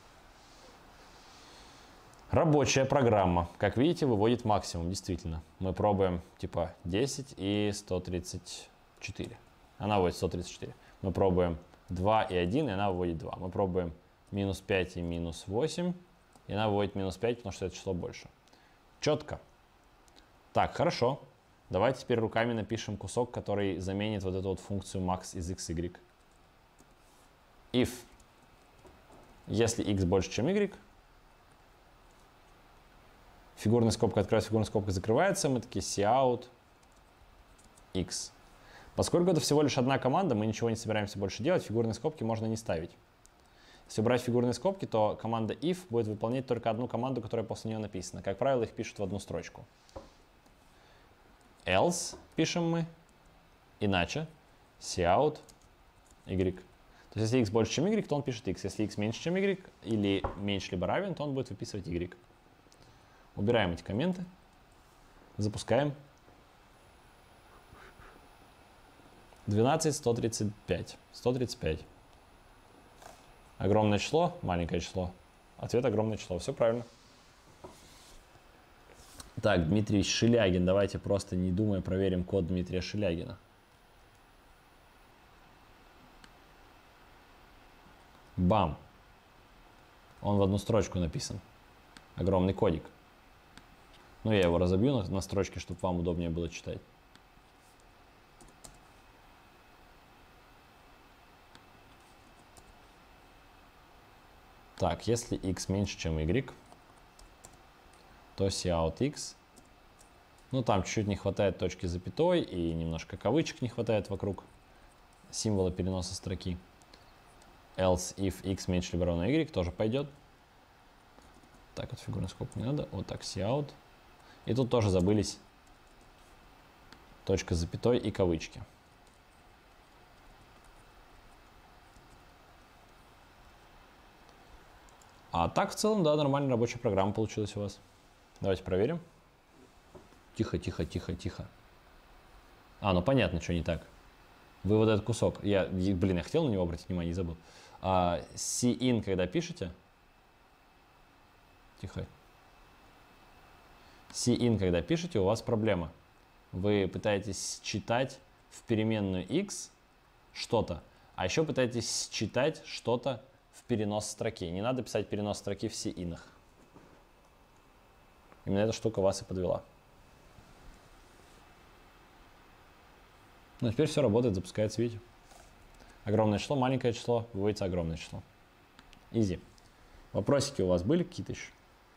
Рабочая программа, как видите, выводит максимум, действительно. Мы пробуем типа 10 и 134. Она выводит 134. Мы пробуем 2 и 1, и она выводит 2. Мы пробуем минус 5 и минус 8, и она выводит минус 5, потому что это число больше. Четко. Так, хорошо. Давайте теперь руками напишем кусок, который заменит вот эту вот функцию max из x, y. If, если x больше, чем y, фигурная скобка открывается, фигурная скобка закрывается, мы такие cout x. Поскольку это всего лишь одна команда, мы ничего не собираемся больше делать, фигурные скобки можно не ставить. Если убрать фигурные скобки, то команда if будет выполнять только одну команду, которая после нее написана. Как правило, их пишут в одну строчку. Else пишем мы, иначе cout y. То есть, если x больше, чем y, то он пишет x. Если x меньше, чем y, или меньше, либо равен, то он будет выписывать y. Убираем эти комменты, запускаем. 12, 135. 135. Огромное число, маленькое число. Ответ огромное число. Все правильно. Так, Дмитрий Шилягин. Давайте просто, не думая, проверим код Дмитрия Шилягина. Бам. Он в одну строчку написан. Огромный кодик. Ну, я его разобью на строчки, чтобы вам удобнее было читать. Так, если x меньше, чем y, то cout x. Ну, там чуть-чуть не хватает точки запятой и немножко кавычек не хватает вокруг символа переноса строки. Else if x меньше либо равно y тоже пойдет. Так, вот фигурную скобку не надо. Вот так cout. И тут тоже забылись точка с запятой и кавычки. А так в целом, да, нормальная рабочая программа получилась у вас. Давайте проверим. Тихо, тихо, тихо, тихо. Ну понятно, что не так. Вы вот этот кусок, я хотел на него обратить внимание, не забыл. Cin, когда пишете, тихо. Cin, когда пишете, у вас проблема. Вы пытаетесь считать в переменную x что-то, а еще пытаетесь считать что-то в перенос строки. Не надо писать перенос строки в Cin-ах. Именно эта штука вас и подвела. Ну, теперь все работает, запускается, видите. Огромное число, маленькое число, выводится огромное число. Изи. Вопросики у вас были какие-то еще?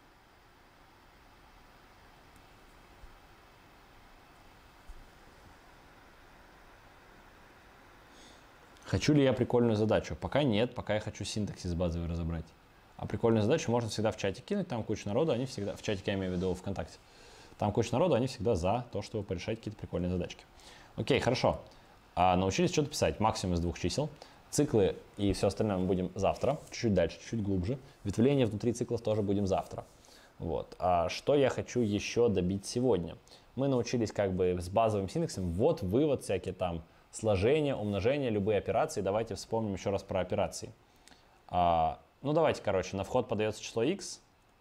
Хочу ли я прикольную задачу? Пока нет, пока я хочу синтаксис базовый разобрать. А прикольную задачу можно всегда в чате кинуть, там куча народу, они всегда, в чатике я имею в виду ВКонтакте, там куча народу, они всегда за то, чтобы порешать какие-то прикольные задачки. Окей, хорошо. Научились что-то писать, максимум из 2 чисел. Циклы и все остальное мы будем завтра, чуть-чуть дальше, чуть глубже. Ветвление внутри циклов тоже будем завтра. Вот. А что я хочу еще добить сегодня? Мы научились как бы с базовым синтаксом, ввод, вывод, всякие там сложение, умножение, любые операции. Давайте вспомним еще раз про операции. Ну давайте, короче, на вход подается число x.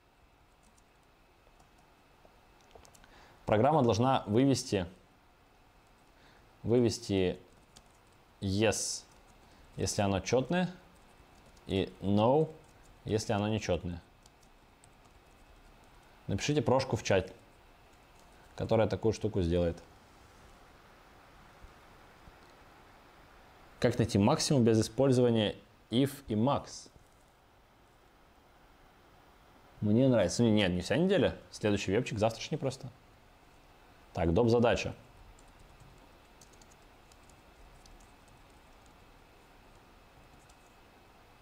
Программа должна вывести yes, если оно четное, и no, если оно нечетное. Напишите прошку в чат, которая такую штуку сделает. Как найти максимум без использования if и max? Мне нравится. Нет, не вся неделя. Следующий вебчик, завтрашний просто. Так, доп. Задача.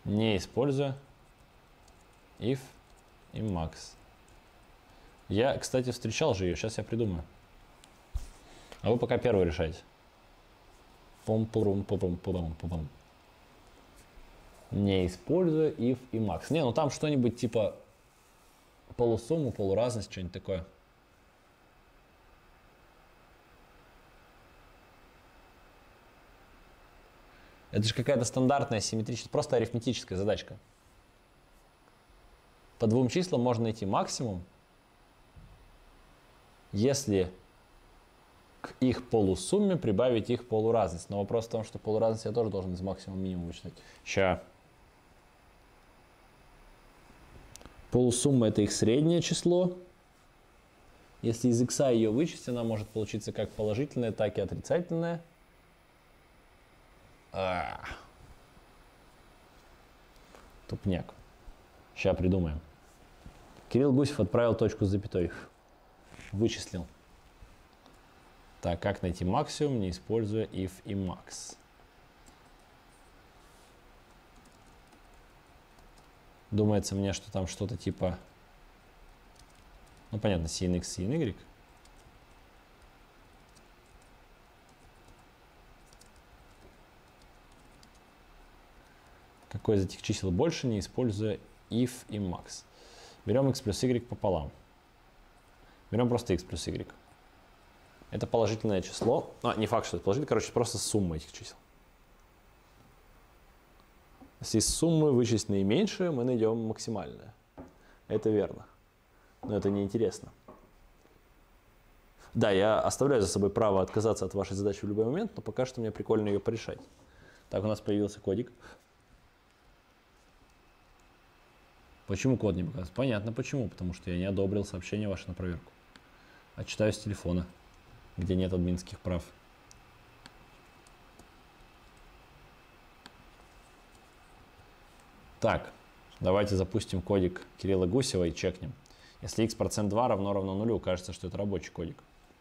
не используя if и max. Я, кстати, встречал же ее, сейчас я придумаю. А вы пока первый решайте. Пум-пурум-пум-пум-пум-пум. Не используя if и max. Не, ну там что-нибудь типа полусумму, полуразность, что-нибудь такое. Это же какая-то стандартная симметрическая, просто арифметическая задачка. По двум числам можно найти максимум, если к их полусумме прибавить их полуразность. Но вопрос в том, что полуразность я тоже должен из максимума минимум вычитать. Ща. Полусумма это их среднее число. Если из х ее вычесть, она может получиться как положительная, так и отрицательная. Тупняк. Сейчас придумаем. Кирилл Гусев отправил точку с запятой. Вычислил. Так, как найти максимум, не используя if и max? Думается мне, что там что-то типа... Ну, понятно, sin x, sin y. Какой из этих чисел больше, не используя if и max? Берем x плюс y пополам. Берем просто x плюс y. Это положительное число. Не факт, что это положительное. Короче, просто сумма этих чисел. Если из суммы вычесть наименьшее, мы найдем максимальное. Это верно. Но это неинтересно. Да, я оставляю за собой право отказаться от вашей задачи в любой момент, но пока что мне прикольно ее порешать. Так, у нас появился кодик. Почему код не показывает? Понятно почему. Потому что я не одобрил сообщение ваше на проверку. Отчитаю с телефона, где нет админских прав. Так, давайте запустим кодик Кирилла Гусева и чекнем. Если x% 2 равно нулю, кажется, что это рабочий кодик.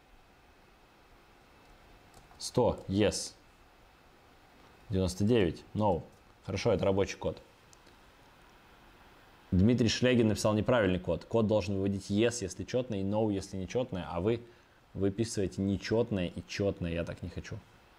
100, yes. 99, no. Хорошо, это рабочий код. Дмитрий Шлегин написал неправильный код. Код должен выводить yes, если четное, и no, если нечетное, а вы выписываете нечетное и четное. Я так не хочу.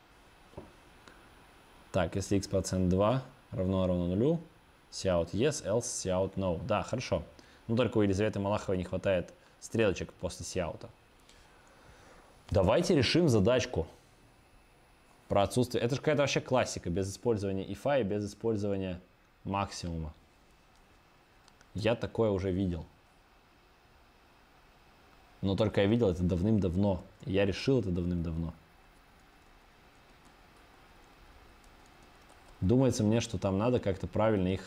Так, если x% 2 равно нулю, cout yes, else cout no. Да, хорошо. Но только у Елизаветы Малаховой не хватает стрелочек после cout. Давайте решим задачку про отсутствие. Это же какая-то вообще классика, без использования if и без использования максимума. Я такое уже видел. Но только я видел это давным-давно. И я решил это давным-давно. Думается мне, что там надо как-то правильно их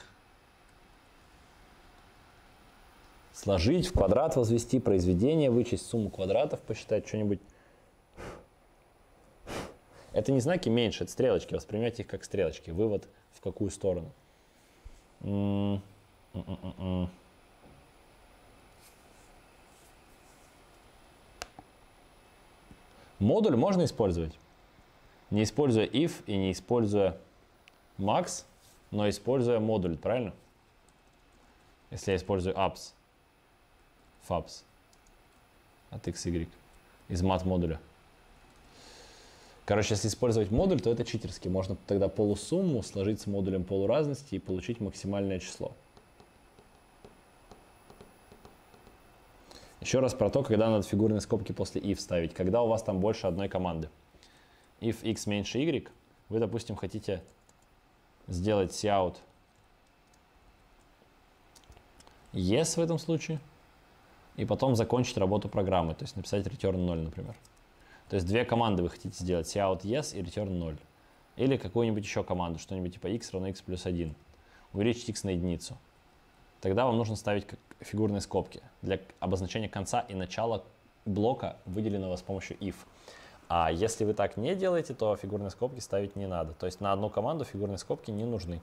сложить, в квадрат возвести, произведение вычесть, сумму квадратов посчитать, что-нибудь. Это не знаки меньше, это стрелочки. Воспринимайте их как стрелочки. Вывод в какую сторону. Модуль можно использовать, не используя if и не используя max, но используя модуль, правильно? Если я использую abs, fabs от xy из мат модуля. Короче, если использовать модуль, то это читерски. Можно тогда полусумму сложить с модулем полуразности и получить максимальное число. Еще раз про то, когда надо фигурные скобки после if ставить. Когда у вас там больше одной команды. If x меньше y, вы, допустим, хотите сделать cout yes в этом случае. И потом закончить работу программы. То есть написать return 0, например. То есть две команды вы хотите сделать. Cout yes и return 0. Или какую-нибудь еще команду. Что-нибудь типа x равно x плюс 1. Увеличить x на единицу. Тогда вам нужно ставить фигурные скобки для обозначения конца и начала блока, выделенного с помощью if. А если вы так не делаете, то фигурные скобки ставить не надо. То есть на одну команду фигурные скобки не нужны.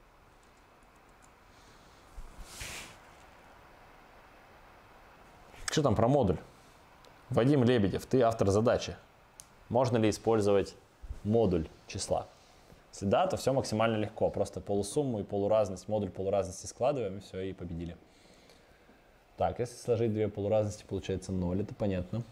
Что там про модуль? Вадим Лебедев, ты автор задачи. Можно ли использовать модуль числа? Если да, то все максимально легко. Просто полусумму и полуразность, модуль полуразности складываем, и все, и победили. Так, если сложить две полуразности, получается 0, это понятно.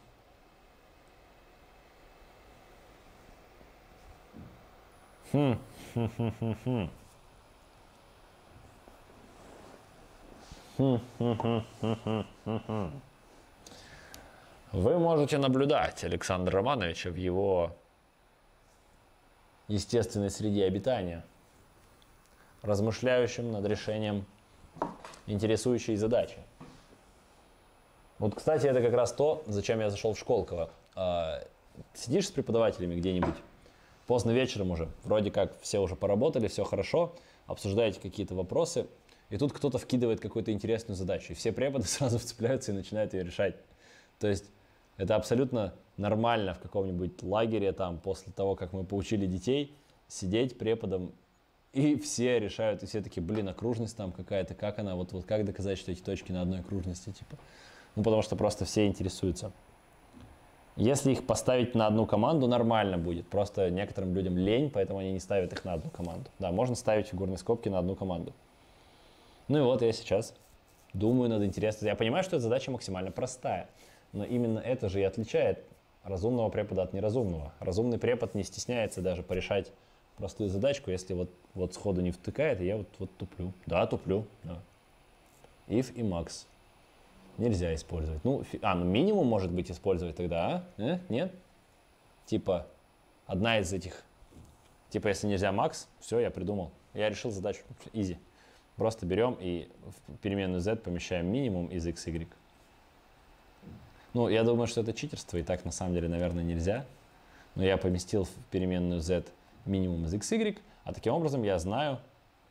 Вы можете наблюдать Александра Романовича в его естественной среде обитания, размышляющим над решением интересующей задачи. Вот, кстати, это как раз то, зачем я зашел в Школково. Сидишь с преподавателями где-нибудь, поздно вечером уже, вроде как все уже поработали, все хорошо, обсуждаете какие-то вопросы, и тут кто-то вкидывает какую-то интересную задачу, и все преподы сразу вцепляются и начинают ее решать. То есть это абсолютно нормально в каком-нибудь лагере, там, после того, как мы поучили детей, сидеть преподом, и все решают, и все такие, блин, окружность там какая-то, как она, вот как доказать, что эти точки на одной окружности, типа. Ну, потому что просто все интересуются. Если их поставить на одну команду, нормально будет. Просто некоторым людям лень, поэтому они не ставят их на одну команду. Да, можно ставить фигурные скобки на одну команду. Ну и вот я сейчас думаю над интересным. Я понимаю, что эта задача максимально простая. Но именно это же и отличает разумного препода от неразумного. Разумный препод не стесняется даже порешать простую задачку, если вот сходу не втыкает, и я вот туплю. Да, туплю. Да. If и max. Нельзя использовать. Ну минимум может быть использовать тогда, а? Нет? Типа, одна из этих. Типа, если нельзя max, все, я придумал. Я решил задачу. Easy. Просто берем и в переменную z помещаем минимум из x, y. Ну, я думаю, что это читерство, и так на самом деле, наверное, нельзя. Но я поместил в переменную z минимум из x, y, а таким образом я знаю,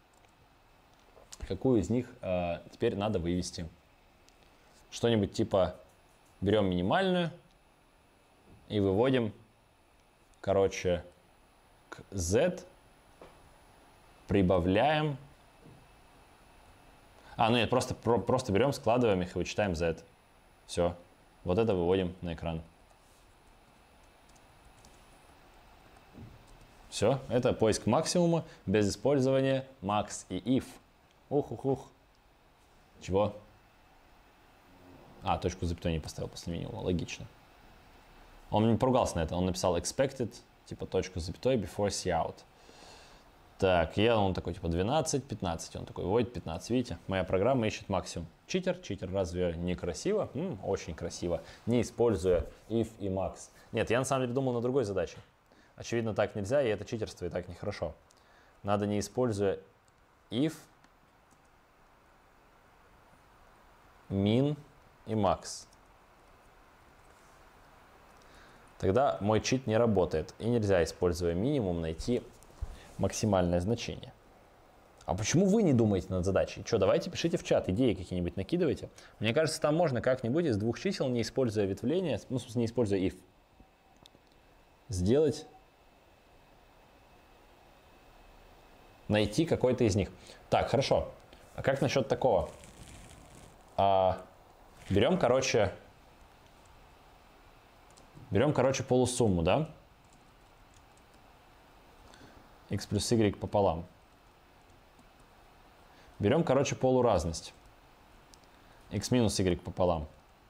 какую из них теперь надо вывести. Что-нибудь типа берем минимальную и выводим, короче, к z прибавляем. Нет, просто берем, складываем их и вычитаем z. Все. Вот это выводим на экран. Все, это поиск максимума без использования max и if. Ух. Чего? Точку с запятой не поставил после минимума, логично. Он не поругался на это, он написал expected, типа точку с запятой before cout. Так, он такой, типа 12, 15, он такой, вводит 15, видите, моя программа ищет максимум. Читер, разве не красиво? Очень красиво, не используя if и max. Нет, я на самом деле думал на другой задаче. Очевидно, так нельзя, и это читерство, и так нехорошо. Надо, не используя if, min и max. Тогда мой чит не работает, и нельзя, используя минимум, найти максимальное значение. А почему вы не думаете над задачей? Давайте пишите в чат, идеи какие-нибудь накидывайте. Мне кажется, там можно как-нибудь из двух чисел, не используя ветвление, в смысле, не используя if, сделать, найти какой-то из них. Так, хорошо. А как насчет такого? Берем, короче, полусумму, да? X плюс y пополам. Берем, короче, полуразность. X минус y пополам.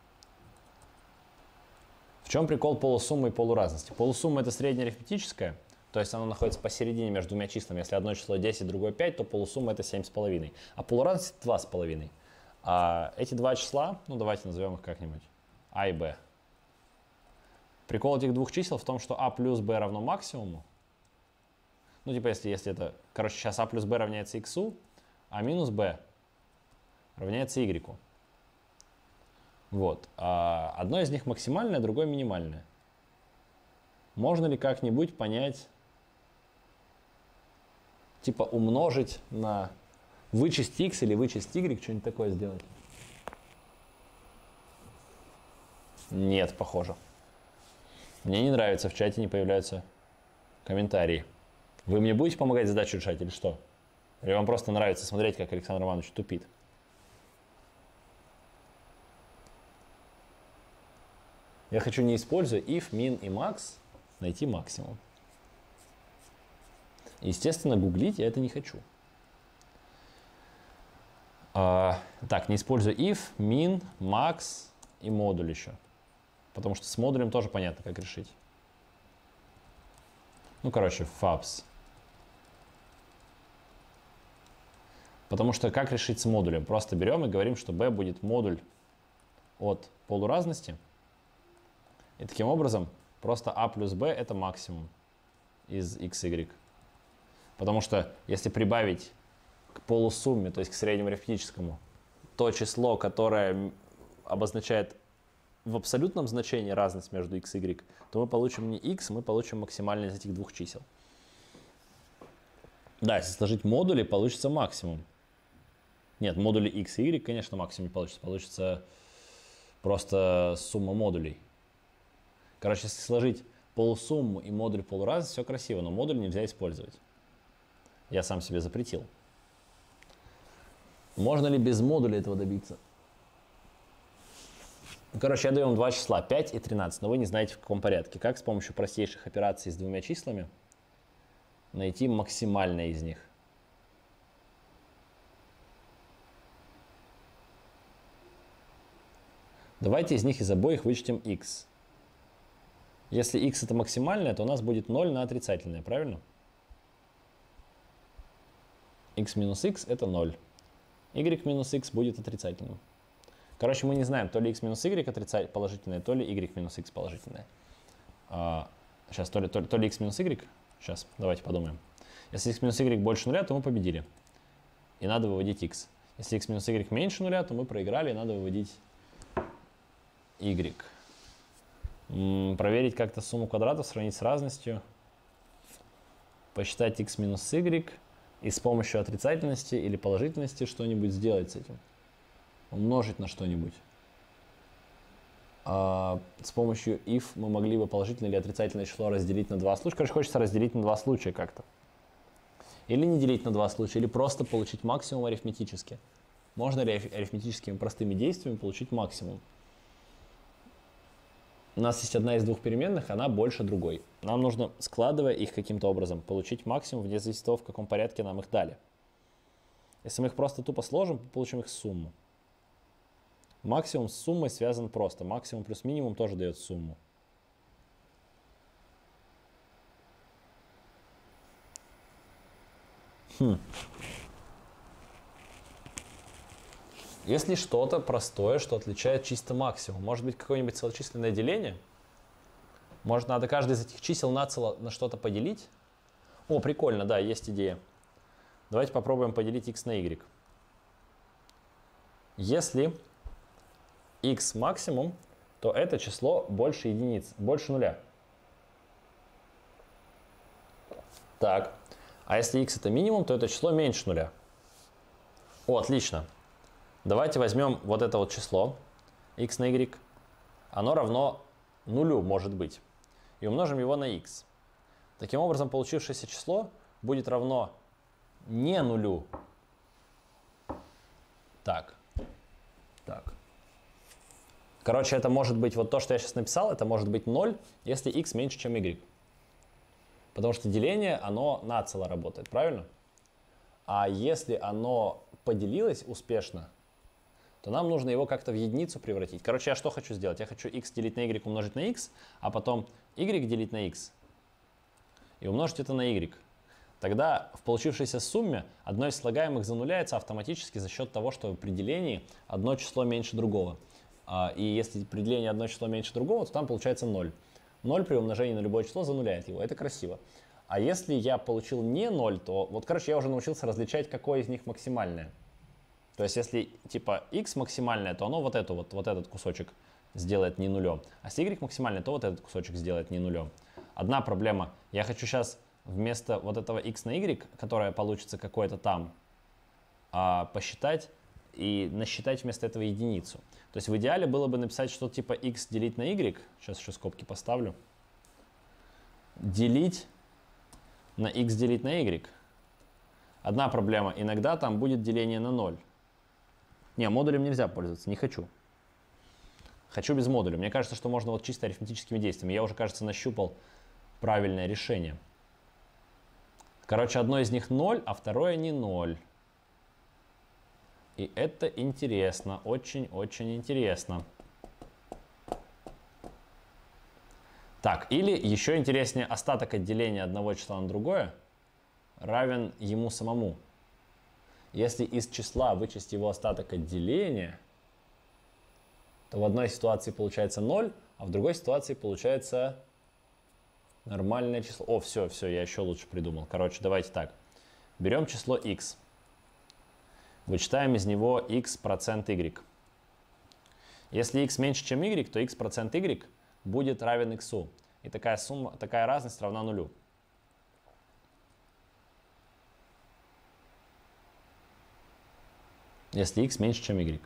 В чем прикол полусуммы и полуразности? Полусумма — это среднеарифметическая, то есть она находится посередине между двумя числами. Если одно число 10, другое 5, то полусумма — это 7,5. А полуразность — 2,5. А эти два числа, давайте назовем их как-нибудь, а и b. Прикол этих двух чисел в том, что a плюс b равно максимуму. Если это... сейчас a плюс b равняется x, а минус b равняется y. Вот. Одно из них максимальное, другое минимальное. Можно ли как-нибудь понять, типа умножить на вычесть x или вычесть y, что-нибудь такое сделать? Нет, похоже. Мне не нравится, в чате не появляются комментарии. Вы мне будете помогать задачу решать или что? Или вам просто нравится смотреть, как Александр Иванович тупит? Я хочу, не используя if, min и max, найти максимум. Естественно, гуглить я это не хочу. Так, не использую if, min, max и модуль еще. Потому что с модулем тоже понятно, как решить. Ну, короче, fabs. Потому что как решить с модулем? Просто берем и говорим, что b будет модуль от полуразности. И таким образом просто a плюс b это максимум из x, y. Потому что если прибавить к полусумме, то есть к среднему арифметическому, то число, которое обозначает в абсолютном значении разность между x и y, то мы получим не x, мы получим максимальное из этих двух чисел. Да, если сложить модули, получится максимум. Нет, модули x и y, конечно, максимум не получится. Получится просто сумма модулей. Короче, если сложить полусумму и модуль полуразности, все красиво, но модуль нельзя использовать. Я сам себе запретил. Можно ли без модуля этого добиться? Короче, я даю вам два числа, 5 и 13, но вы не знаете, в каком порядке. Как с помощью простейших операций с двумя числами найти максимальное из них? Давайте из них из обоих вычтем x. Если x это максимальное, то у нас будет 0 на отрицательное, правильно? X минус x это 0. Y минус x будет отрицательным. Короче, мы не знаем, то ли x минус y положительное, то ли y минус x положительное. Сейчас, то ли x минус y. Сейчас, давайте подумаем. Если x минус y больше нуля, то мы победили. И надо выводить x. Если x минус y меньше нуля, то мы проиграли, и надо выводить y. Проверить как-то сумму квадратов, сравнить с разностью. Посчитать x минус y. И с помощью отрицательности или положительности что-нибудь сделать с этим. Умножить на что-нибудь. С помощью if мы могли бы положительное или отрицательное число разделить на два случая. Короче, хочется разделить на два случая как-то. Или не делить на два случая, или просто получить максимум арифметически. Можно ли арифметическими простыми действиями получить максимум? У нас есть одна из двух переменных, она больше другой. Нам нужно, складывая их каким-то образом, получить максимум вне зависимости от того, в каком порядке нам их дали. Если мы их просто тупо сложим, получим их сумму. Максимум с суммой связан просто. Максимум плюс минимум тоже дает сумму. Если что-то простое, что отличает чисто максимум, может быть какое-нибудь целочисленное деление? Может, надо каждый из этих чисел нацело на что-то поделить? О, прикольно, да, есть идея. Давайте попробуем поделить x на y. Если x максимум, то это число больше единиц, больше нуля. Так, а если x это минимум, то это число меньше нуля. О, отлично. Давайте возьмем вот это вот число, x на y. Оно равно нулю, может быть. И умножим его на x. Таким образом, получившееся число будет равно не нулю. Так. Короче, это может быть, вот то, что я сейчас написал, это может быть 0, если x меньше, чем y. Потому что деление, оно нацело работает, правильно? А если оно поделилось успешно, то нам нужно его как-то в единицу превратить. Короче, я что хочу сделать? Я хочу x делить на y умножить на x, а потом y делить на x и умножить это на y. Тогда в получившейся сумме одно из слагаемых зануляется автоматически за счет того, что при делении одно число меньше другого. И если при делении одно число меньше другого, то там получается 0. 0 при умножении на любое число зануляет его. Это красиво. А если я получил не 0, то вот, короче, я уже научился различать, какое из них максимальное. То есть, если типа x максимальное, то оно вот этот кусочек сделает не нулем. А если y максимальное, то вот этот кусочек сделает не нулем. Одна проблема. Я хочу сейчас вместо вот этого x на y, которое получится какое-то там, посчитать и насчитать вместо этого единицу. То есть в идеале было бы написать что-то типа x делить на y. Сейчас еще скобки поставлю. Делить на x делить на y. Одна проблема. Иногда там будет деление на 0. Не, модулем нельзя пользоваться, не хочу. Хочу без модуля. Мне кажется, что можно вот чисто арифметическими действиями. Я уже, кажется, нащупал правильное решение. Короче, одно из них 0, а второе не 0. И это интересно, очень-очень интересно. Так, или еще интереснее, остаток от деления одного числа на другое равен ему самому. Если из числа вычесть его остаток от деления, то в одной ситуации получается 0, а в другой ситуации получается нормальное число. О, все, я еще лучше придумал. Короче, давайте так. Берем число x. Вычитаем из него x процент y. Если x меньше, чем y, то x процент y будет равен x. И такая разность равна нулю. Если x меньше, чем y.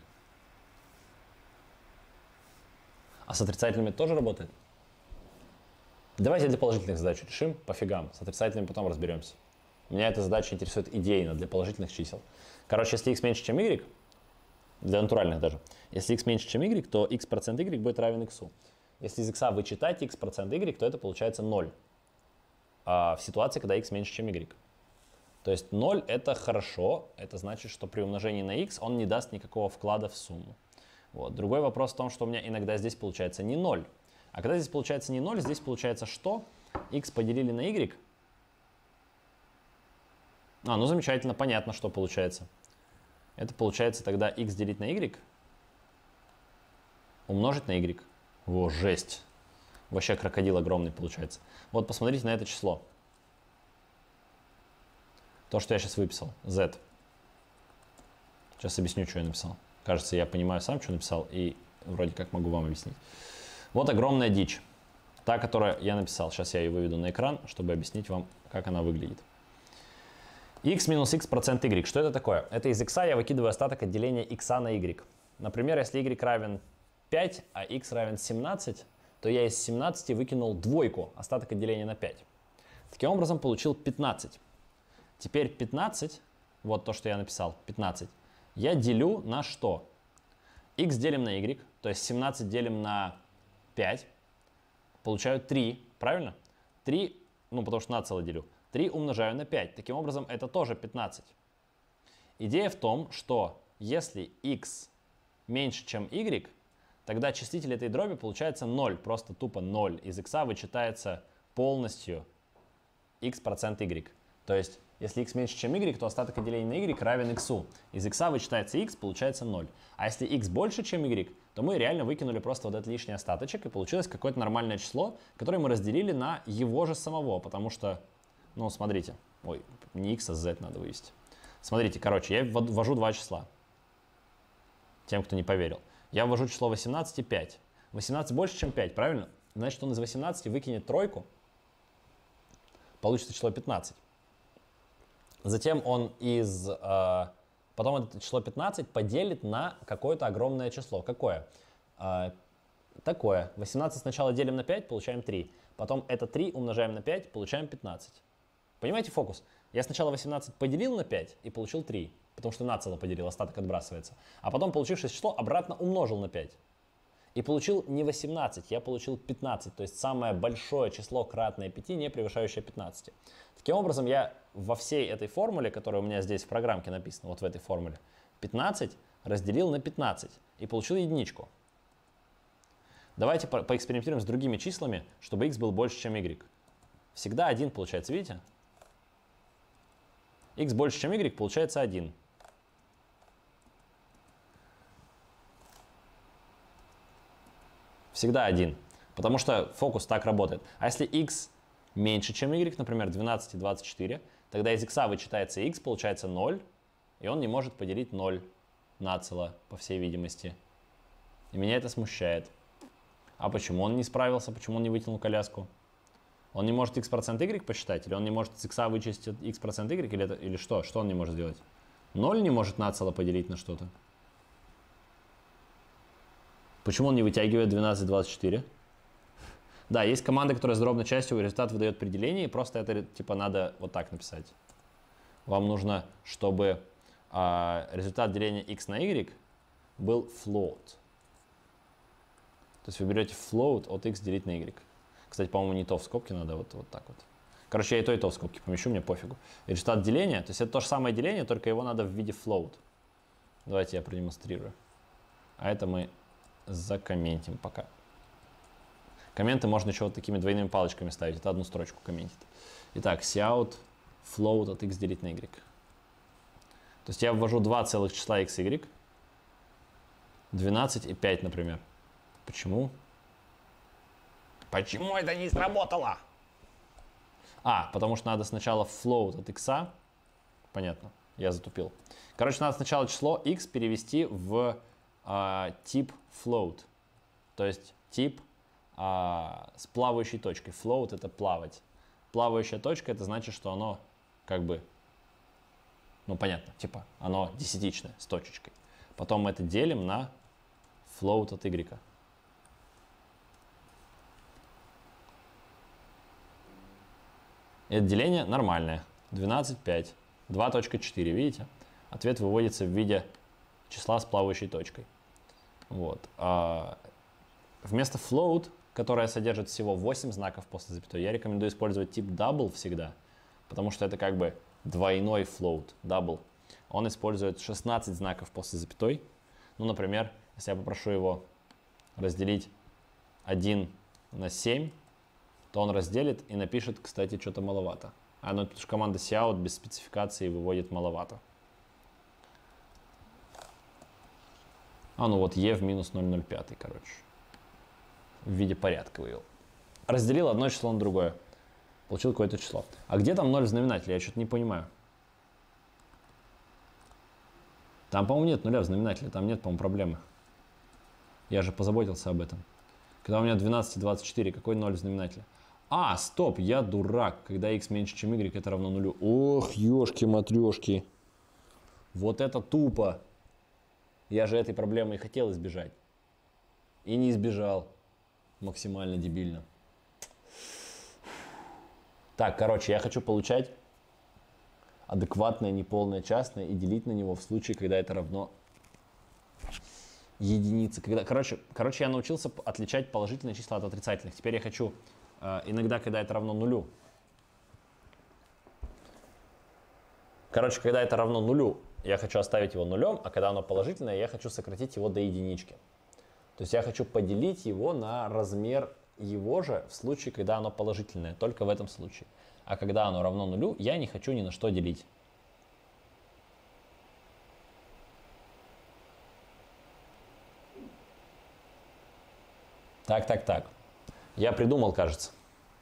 А с отрицательными тоже работает? Давайте для положительных задач решим, пофигам. С отрицательными потом разберемся. Меня эта задача интересует идейно для положительных чисел. Короче, если x меньше, чем y, для натуральных даже, если x меньше, чем y, то x процент y будет равен x. Если из x вычитать x процент y, то это получается 0. В ситуации, когда x меньше, чем y. То есть 0 это хорошо, это значит, что при умножении на x он не даст никакого вклада в сумму. Вот. Другой вопрос в том, что у меня иногда здесь получается не 0. А когда здесь получается не 0, здесь получается что? X поделили на y. Ну замечательно, понятно, что получается. Это получается тогда x делить на y умножить на y. Во, жесть. Вообще крокодил огромный получается. Вот посмотрите на это число. То, что я сейчас выписал. Z. Сейчас объясню, что я написал. Кажется, я понимаю сам, что написал, и вроде как могу вам объяснить. Вот огромная дичь. Та, которую я написал. Сейчас я ее выведу на экран, чтобы объяснить вам, как она выглядит. X минус x процент y. Что это такое? Это из x я выкидываю остаток от деления x на y. Например, если y равен 5, а x равен 17, то я из 17 выкинул двойку, остаток от деления на 5. Таким образом, получил 15. Теперь 15, вот то, что я написал, 15, я делю на что? X делим на y, то есть 17 делим на 5, получаю 3, правильно? 3, потому что на целое делю. 3 умножаю на 5. Таким образом, это тоже 15. Идея в том, что если x меньше, чем y, тогда числитель этой дроби получается 0, просто тупо 0. Из x вычитается полностью x процент y. То есть, если x меньше, чем y, то остаток от деления на y равен x. Из x вычитается x, получается 0. А если x больше, чем y, то мы реально выкинули просто вот этот лишний остаточек, и получилось какое-то нормальное число, которое мы разделили на его же самого, потому что, смотрите, не x, а z надо вывести. Смотрите, короче, я ввожу два числа. Тем, кто не поверил. Я ввожу число 18 и 5. 18 больше, чем 5, правильно? Значит, он из 18 выкинет тройку, получится число 15. Затем он потом это число 15 поделит на какое-то огромное число. Какое? Такое. 18 сначала делим на 5, получаем 3. Потом это 3 умножаем на 5, получаем 15. Понимаете фокус? Я сначала 18 поделил на 5 и получил 3, потому что нацело поделил, остаток отбрасывается. А потом получившееся число обратно умножил на 5. И получил не 18, я получил 15, то есть самое большое число кратное 5, не превышающее 15. Таким образом, я во всей этой формуле, которая у меня здесь в программке написана, вот в этой формуле, 15 разделил на 15 и получил единичку. Давайте поэкспериментируем с другими числами, чтобы x был больше, чем y. Всегда 1 получается, видите? X больше, чем y, получается 1. Всегда 1. Потому что фокус так работает. А если x меньше, чем y, например, 12 и 24, тогда из x вычитается x, получается 0, и он не может поделить 0 нацело, по всей видимости. И меня это смущает. А почему он не справился? Почему он не вытянул коляску? Он не может x процент y посчитать? Или он не может с x вычесть x процент y? Или что? Что он не может сделать? 0 не может нацело поделить на что-то? Почему он не вытягивает 12 и 24? Да, есть команда, которая с дробной частью результат выдает при делении, просто это типа надо вот так написать. Вам нужно, чтобы результат деления x на y был float. То есть вы берете float от x делить на y. Кстати, по-моему, не то в скобке надо, вот так вот. Короче, я и то в скобки помещу, мне пофигу. И результат деления, то есть это то же самое деление, только его надо в виде float. Давайте я продемонстрирую. А это мы закомментим пока. Комменты можно еще вот такими двойными палочками ставить. Это одну строчку комментит. Итак, cout float от x делить на y. То есть я ввожу два целых числа x, y. 12 и 5, например. Почему? Почему это не сработало? Потому что надо сначала float от x. Понятно, я затупил. Короче, надо сначала число x перевести в тип float. То есть тип с плавающей точкой. Float — это плавать. Плавающая точка — это значит, что оно как бы, ну понятно, типа оно десятичное с точечкой. Потом мы это делим на float от y. Это деление нормальное. 12, 5. 2.4, видите? Ответ выводится в виде числа с плавающей точкой. Вот. Вместо float, которая содержит всего 8 знаков после запятой, я рекомендую использовать тип double всегда, потому что это как бы двойной float, double. Он использует 16 знаков после запятой. Ну, например, если я попрошу его разделить 1 на 7, то он разделит и напишет, кстати, что-то маловато. Ну, потому что команда cout без спецификации выводит маловато. Ну вот e в минус 0,05, короче. В виде порядка вывел. Разделил одно число на другое. Получил какое-то число. А где там 0 в знаменателе? Я что-то не понимаю. Там, по-моему, нет нуля в знаменателе. Там нет, по-моему, проблемы. Я же позаботился об этом. Когда у меня 12 и 24, какой 0 в знаменателе? Стоп, я дурак. Когда x меньше, чем y, это равно нулю. Ох, ёшки-матрёшки. Вот это тупо. Я же этой проблемы и хотел избежать. И не избежал. Максимально дебильно. Так, короче, я хочу получать адекватное, неполное частное и делить на него в случае, когда это равно единице. Короче, я научился отличать положительные числа от отрицательных. Теперь я хочу иногда, когда это равно нулю. Короче, когда это равно нулю, я хочу оставить его нулем, а когда оно положительное, я хочу сократить его до единички. То есть я хочу поделить его на размер его же в случае, когда оно положительное, только в этом случае. А когда оно равно нулю, я не хочу ни на что делить. Так. Я придумал, кажется.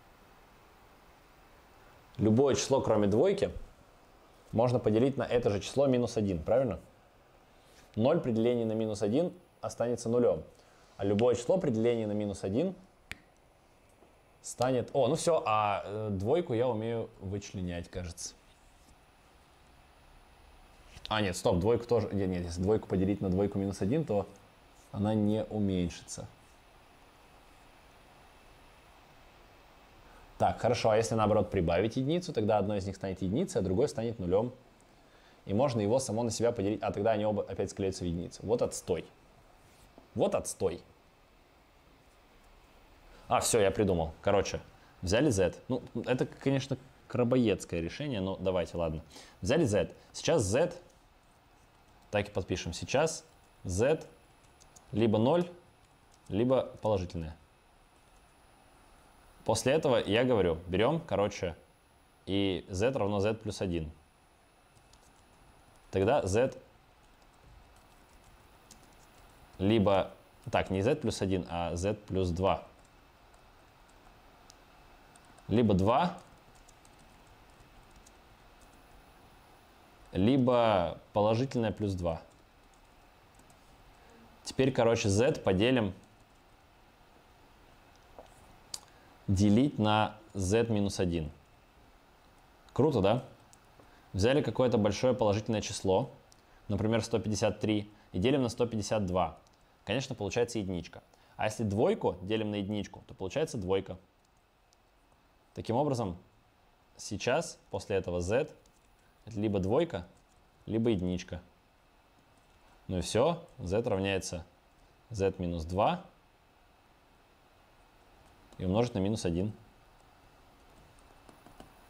Любое число, кроме двойки, можно поделить на это же число минус 1, правильно? 0 при делении на минус 1 останется нулем. А любое число при делении на минус 1 станет... ну все, двойку я умею вычленять, кажется. Нет, стоп, двойку тоже... Нет, если двойку поделить на двойку минус 1, то она не уменьшится. Так, хорошо, а если наоборот прибавить единицу, тогда одно из них станет единицей, а другое станет нулем. И можно его само на себя поделить, тогда они оба опять склеятся в единицу. Вот отстой. Вот отстой. Все, я придумал. Короче, взяли z. Ну, это, конечно, крабоедское решение, но давайте, ладно. Взяли z. Сейчас z, так и подпишем, сейчас z либо 0, либо положительное. После этого я говорю, берем, короче, и z равно z плюс 1. Тогда z либо, не z плюс 1, а z плюс 2. Либо 2, либо положительное плюс 2. Теперь, короче, z поделим делить на z минус 1. Круто, да? Взяли какое-то большое положительное число, например, 153, и делим на 152. Конечно, получается единичка. А если двойку делим на единичку, то получается двойка. Таким образом, сейчас, после этого z, это либо двойка, либо единичка. Ну и все, z равняется z минус 2 и умножить на минус 1.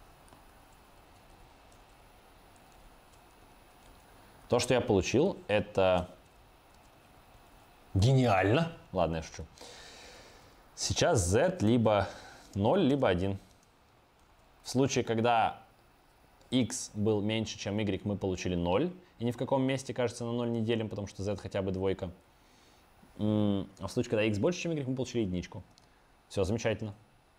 То, что я получил, это гениально. Ладно, я шучу. Сейчас z либо 0, либо 1. В случае, когда x был меньше, чем y, мы получили 0. И ни в каком месте, кажется, на 0 не делим, потому что z хотя бы двойка. А в случае, когда x больше, чем y, мы получили единичку. Все, замечательно.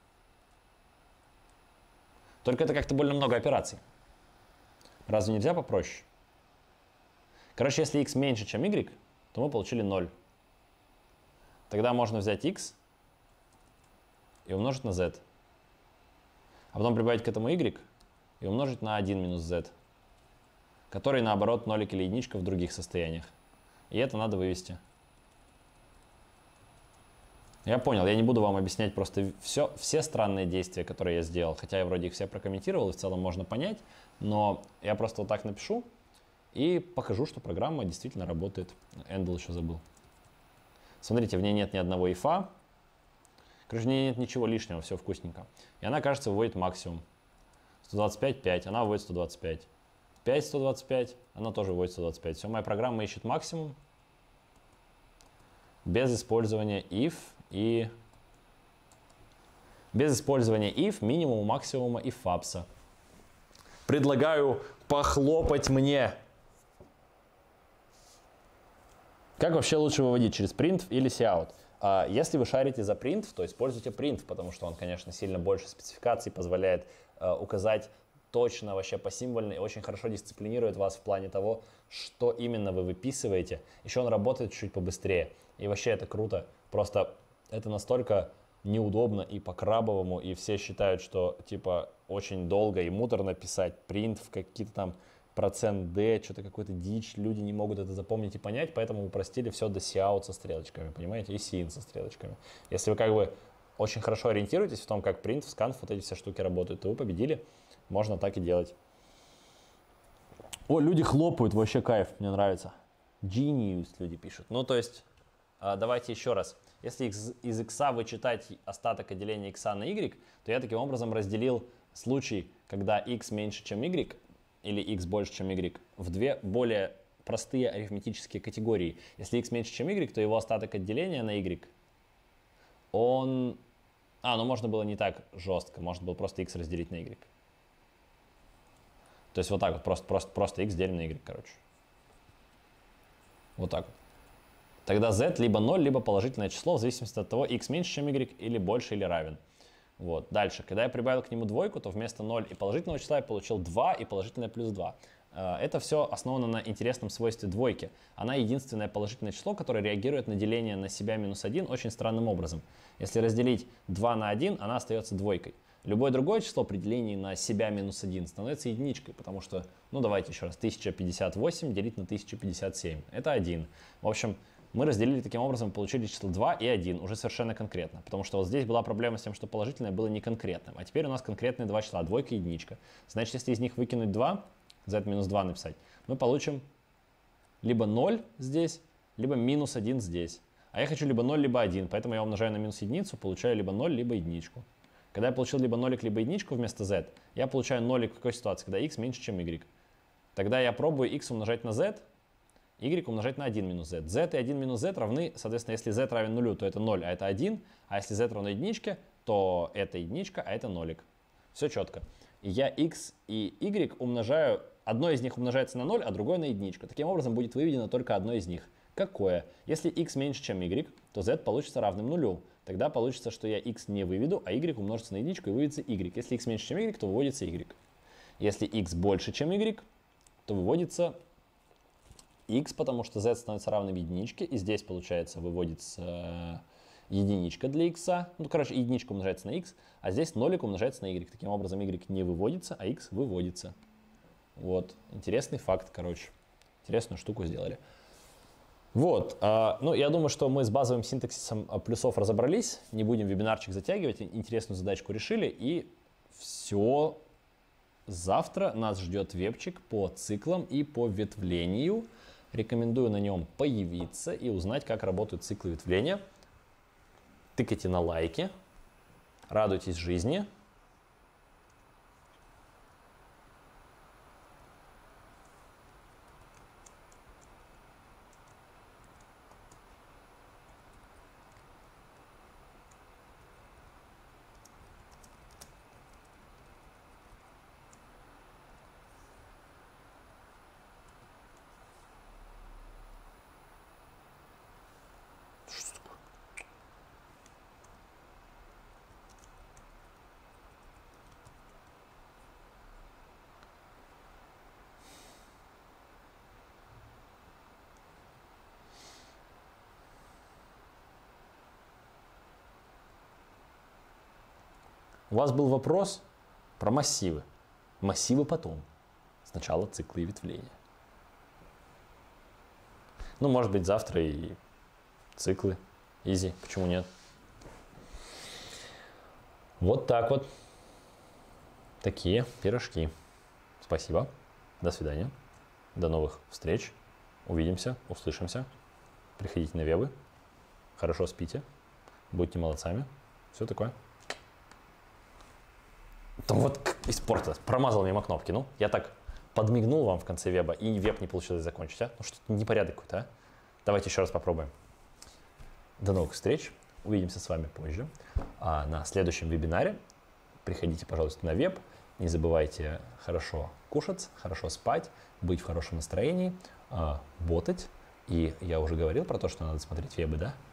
Только это как-то больно много операций. Разве нельзя попроще? Короче, если x меньше, чем y, то мы получили 0. Тогда можно взять x и умножить на z. А потом прибавить к этому y и умножить на 1 минус z, который, наоборот, нолик или единичка в других состояниях. И это надо вывести. Я понял, я не буду вам объяснять просто все странные действия, которые я сделал, хотя я вроде их все прокомментировал, и в целом можно понять, но я просто вот так напишу и покажу, что программа действительно работает. Эндл еще забыл. Смотрите, в ней нет ни одного ифа, короче, в ней нет ничего лишнего, все вкусненько. И она, кажется, выводит максимум. 125, 5, она выводит 125. 5, 125, она тоже выводит 125. Все, моя программа ищет максимум без использования if и без использования if, минимума, максимума и фапса. Предлагаю похлопать мне. Как вообще лучше выводить, через printf или cout? Если вы шарите за printf, то используйте printf, потому что он, конечно, сильно больше спецификаций, позволяет указать точно вообще посимвольно и очень хорошо дисциплинирует вас в плане того, что именно вы выписываете. Еще он работает чуть побыстрее. И вообще это круто. Просто это настолько неудобно и по-крабовому, и все считают, что типа очень долго и муторно писать print в какие-то там %d, что-то какой-то дичь, люди не могут это запомнить и понять, поэтому упростили все до cout со стрелочками, понимаете, и sin со стрелочками. Если вы как бы очень хорошо ориентируетесь в том, как print, scanf, вот эти все штуки работают, то вы победили, можно так и делать. О, люди хлопают, вообще кайф, мне нравится. Genius люди пишут. Ну, то есть, давайте еще раз. Если из x вычитать остаток отделения x на y, то я таким образом разделил случай, когда x меньше, чем y, или x больше, чем y, в две более простые арифметические категории. Если x меньше, чем y, то его остаток отделения на y, он... ну можно было не так жестко, можно было просто x разделить на y. То есть вот так вот, просто x делим на y, короче. Вот так вот. Тогда z либо 0, либо положительное число, в зависимости от того, x меньше, чем y, или больше, или равен. Вот. Дальше, когда я прибавил к нему двойку, то вместо 0 и положительного числа я получил 2 и положительное плюс 2. Это все основано на интересном свойстве двойки. Она единственное положительное число, которое реагирует на деление на себя минус 1 очень странным образом. Если разделить 2 на 1, она остается двойкой. Любое другое число при делении на себя минус 1 становится единичкой, потому что, ну давайте еще раз, 1058 делить на 1057. Это 1. В общем, мы разделили таким образом, получили число 2 и 1, уже совершенно конкретно. Потому что вот здесь была проблема с тем, что положительное было неконкретным. А теперь у нас конкретные два числа, двойка и единичка. Значит, если из них выкинуть 2, z минус 2 написать, мы получим либо 0 здесь, либо минус 1 здесь. А я хочу либо 0, либо 1, поэтому я умножаю на минус единицу, получаю либо 0, либо единичку. Когда я получил либо нолик, либо единичку вместо z, я получаю нолик в какой ситуации, когда x меньше, чем y. Тогда я пробую x умножать на z, y умножать на 1 минус z. z и 1 минус z равны, соответственно, если z равен нулю, то это 0, а это 1. А если z равно единичке, то это единичка, а это нолик. Все четко. И я x и y умножаю, одно из них умножается на 0, а другое на единичку. Таким образом будет выведено только одно из них. Какое? Если x меньше, чем y, то z получится равным нулю. Тогда получится, что я x не выведу, а y умножится на единичку и выводится y. Если x меньше, чем y, то выводится y. Если x больше, чем y, то выводится x, потому что z становится равным единичке. И здесь, получается, выводится единичка для x. Ну, короче, единичка умножается на x, а здесь нолик умножается на y. Таким образом, y не выводится, а x выводится. Вот. Интересный факт, короче. Интересную штуку сделали. Вот, ну я думаю, что мы с базовым синтаксисом плюсов разобрались, не будем вебинарчик затягивать, интересную задачку решили, и все, завтра нас ждет вебчик по циклам и по ветвлению. Рекомендую на нем появиться и узнать, как работают циклы ветвления. Тыкайте на лайки, радуйтесь жизни. У вас был вопрос про массивы. Массивы потом. Сначала циклы и ветвления. Ну, может быть, завтра и циклы. Изи, почему нет? Вот так вот. Такие пирожки. Спасибо. До свидания. До новых встреч. Увидимся, услышимся. Приходите на вебы. Хорошо спите. Будьте молодцами. Все такое. Там вот испортилось. Промазал мимо кнопки. Ну, я так подмигнул вам в конце веба, и веб не получилось закончить. А? Ну, что-то непорядок какой-то, а? Давайте еще раз попробуем. До новых встреч. Увидимся с вами позже. А на следующем вебинаре приходите, пожалуйста, на веб. Не забывайте хорошо кушать, хорошо спать, быть в хорошем настроении, ботать. И я уже говорил про то, что надо смотреть вебы, да?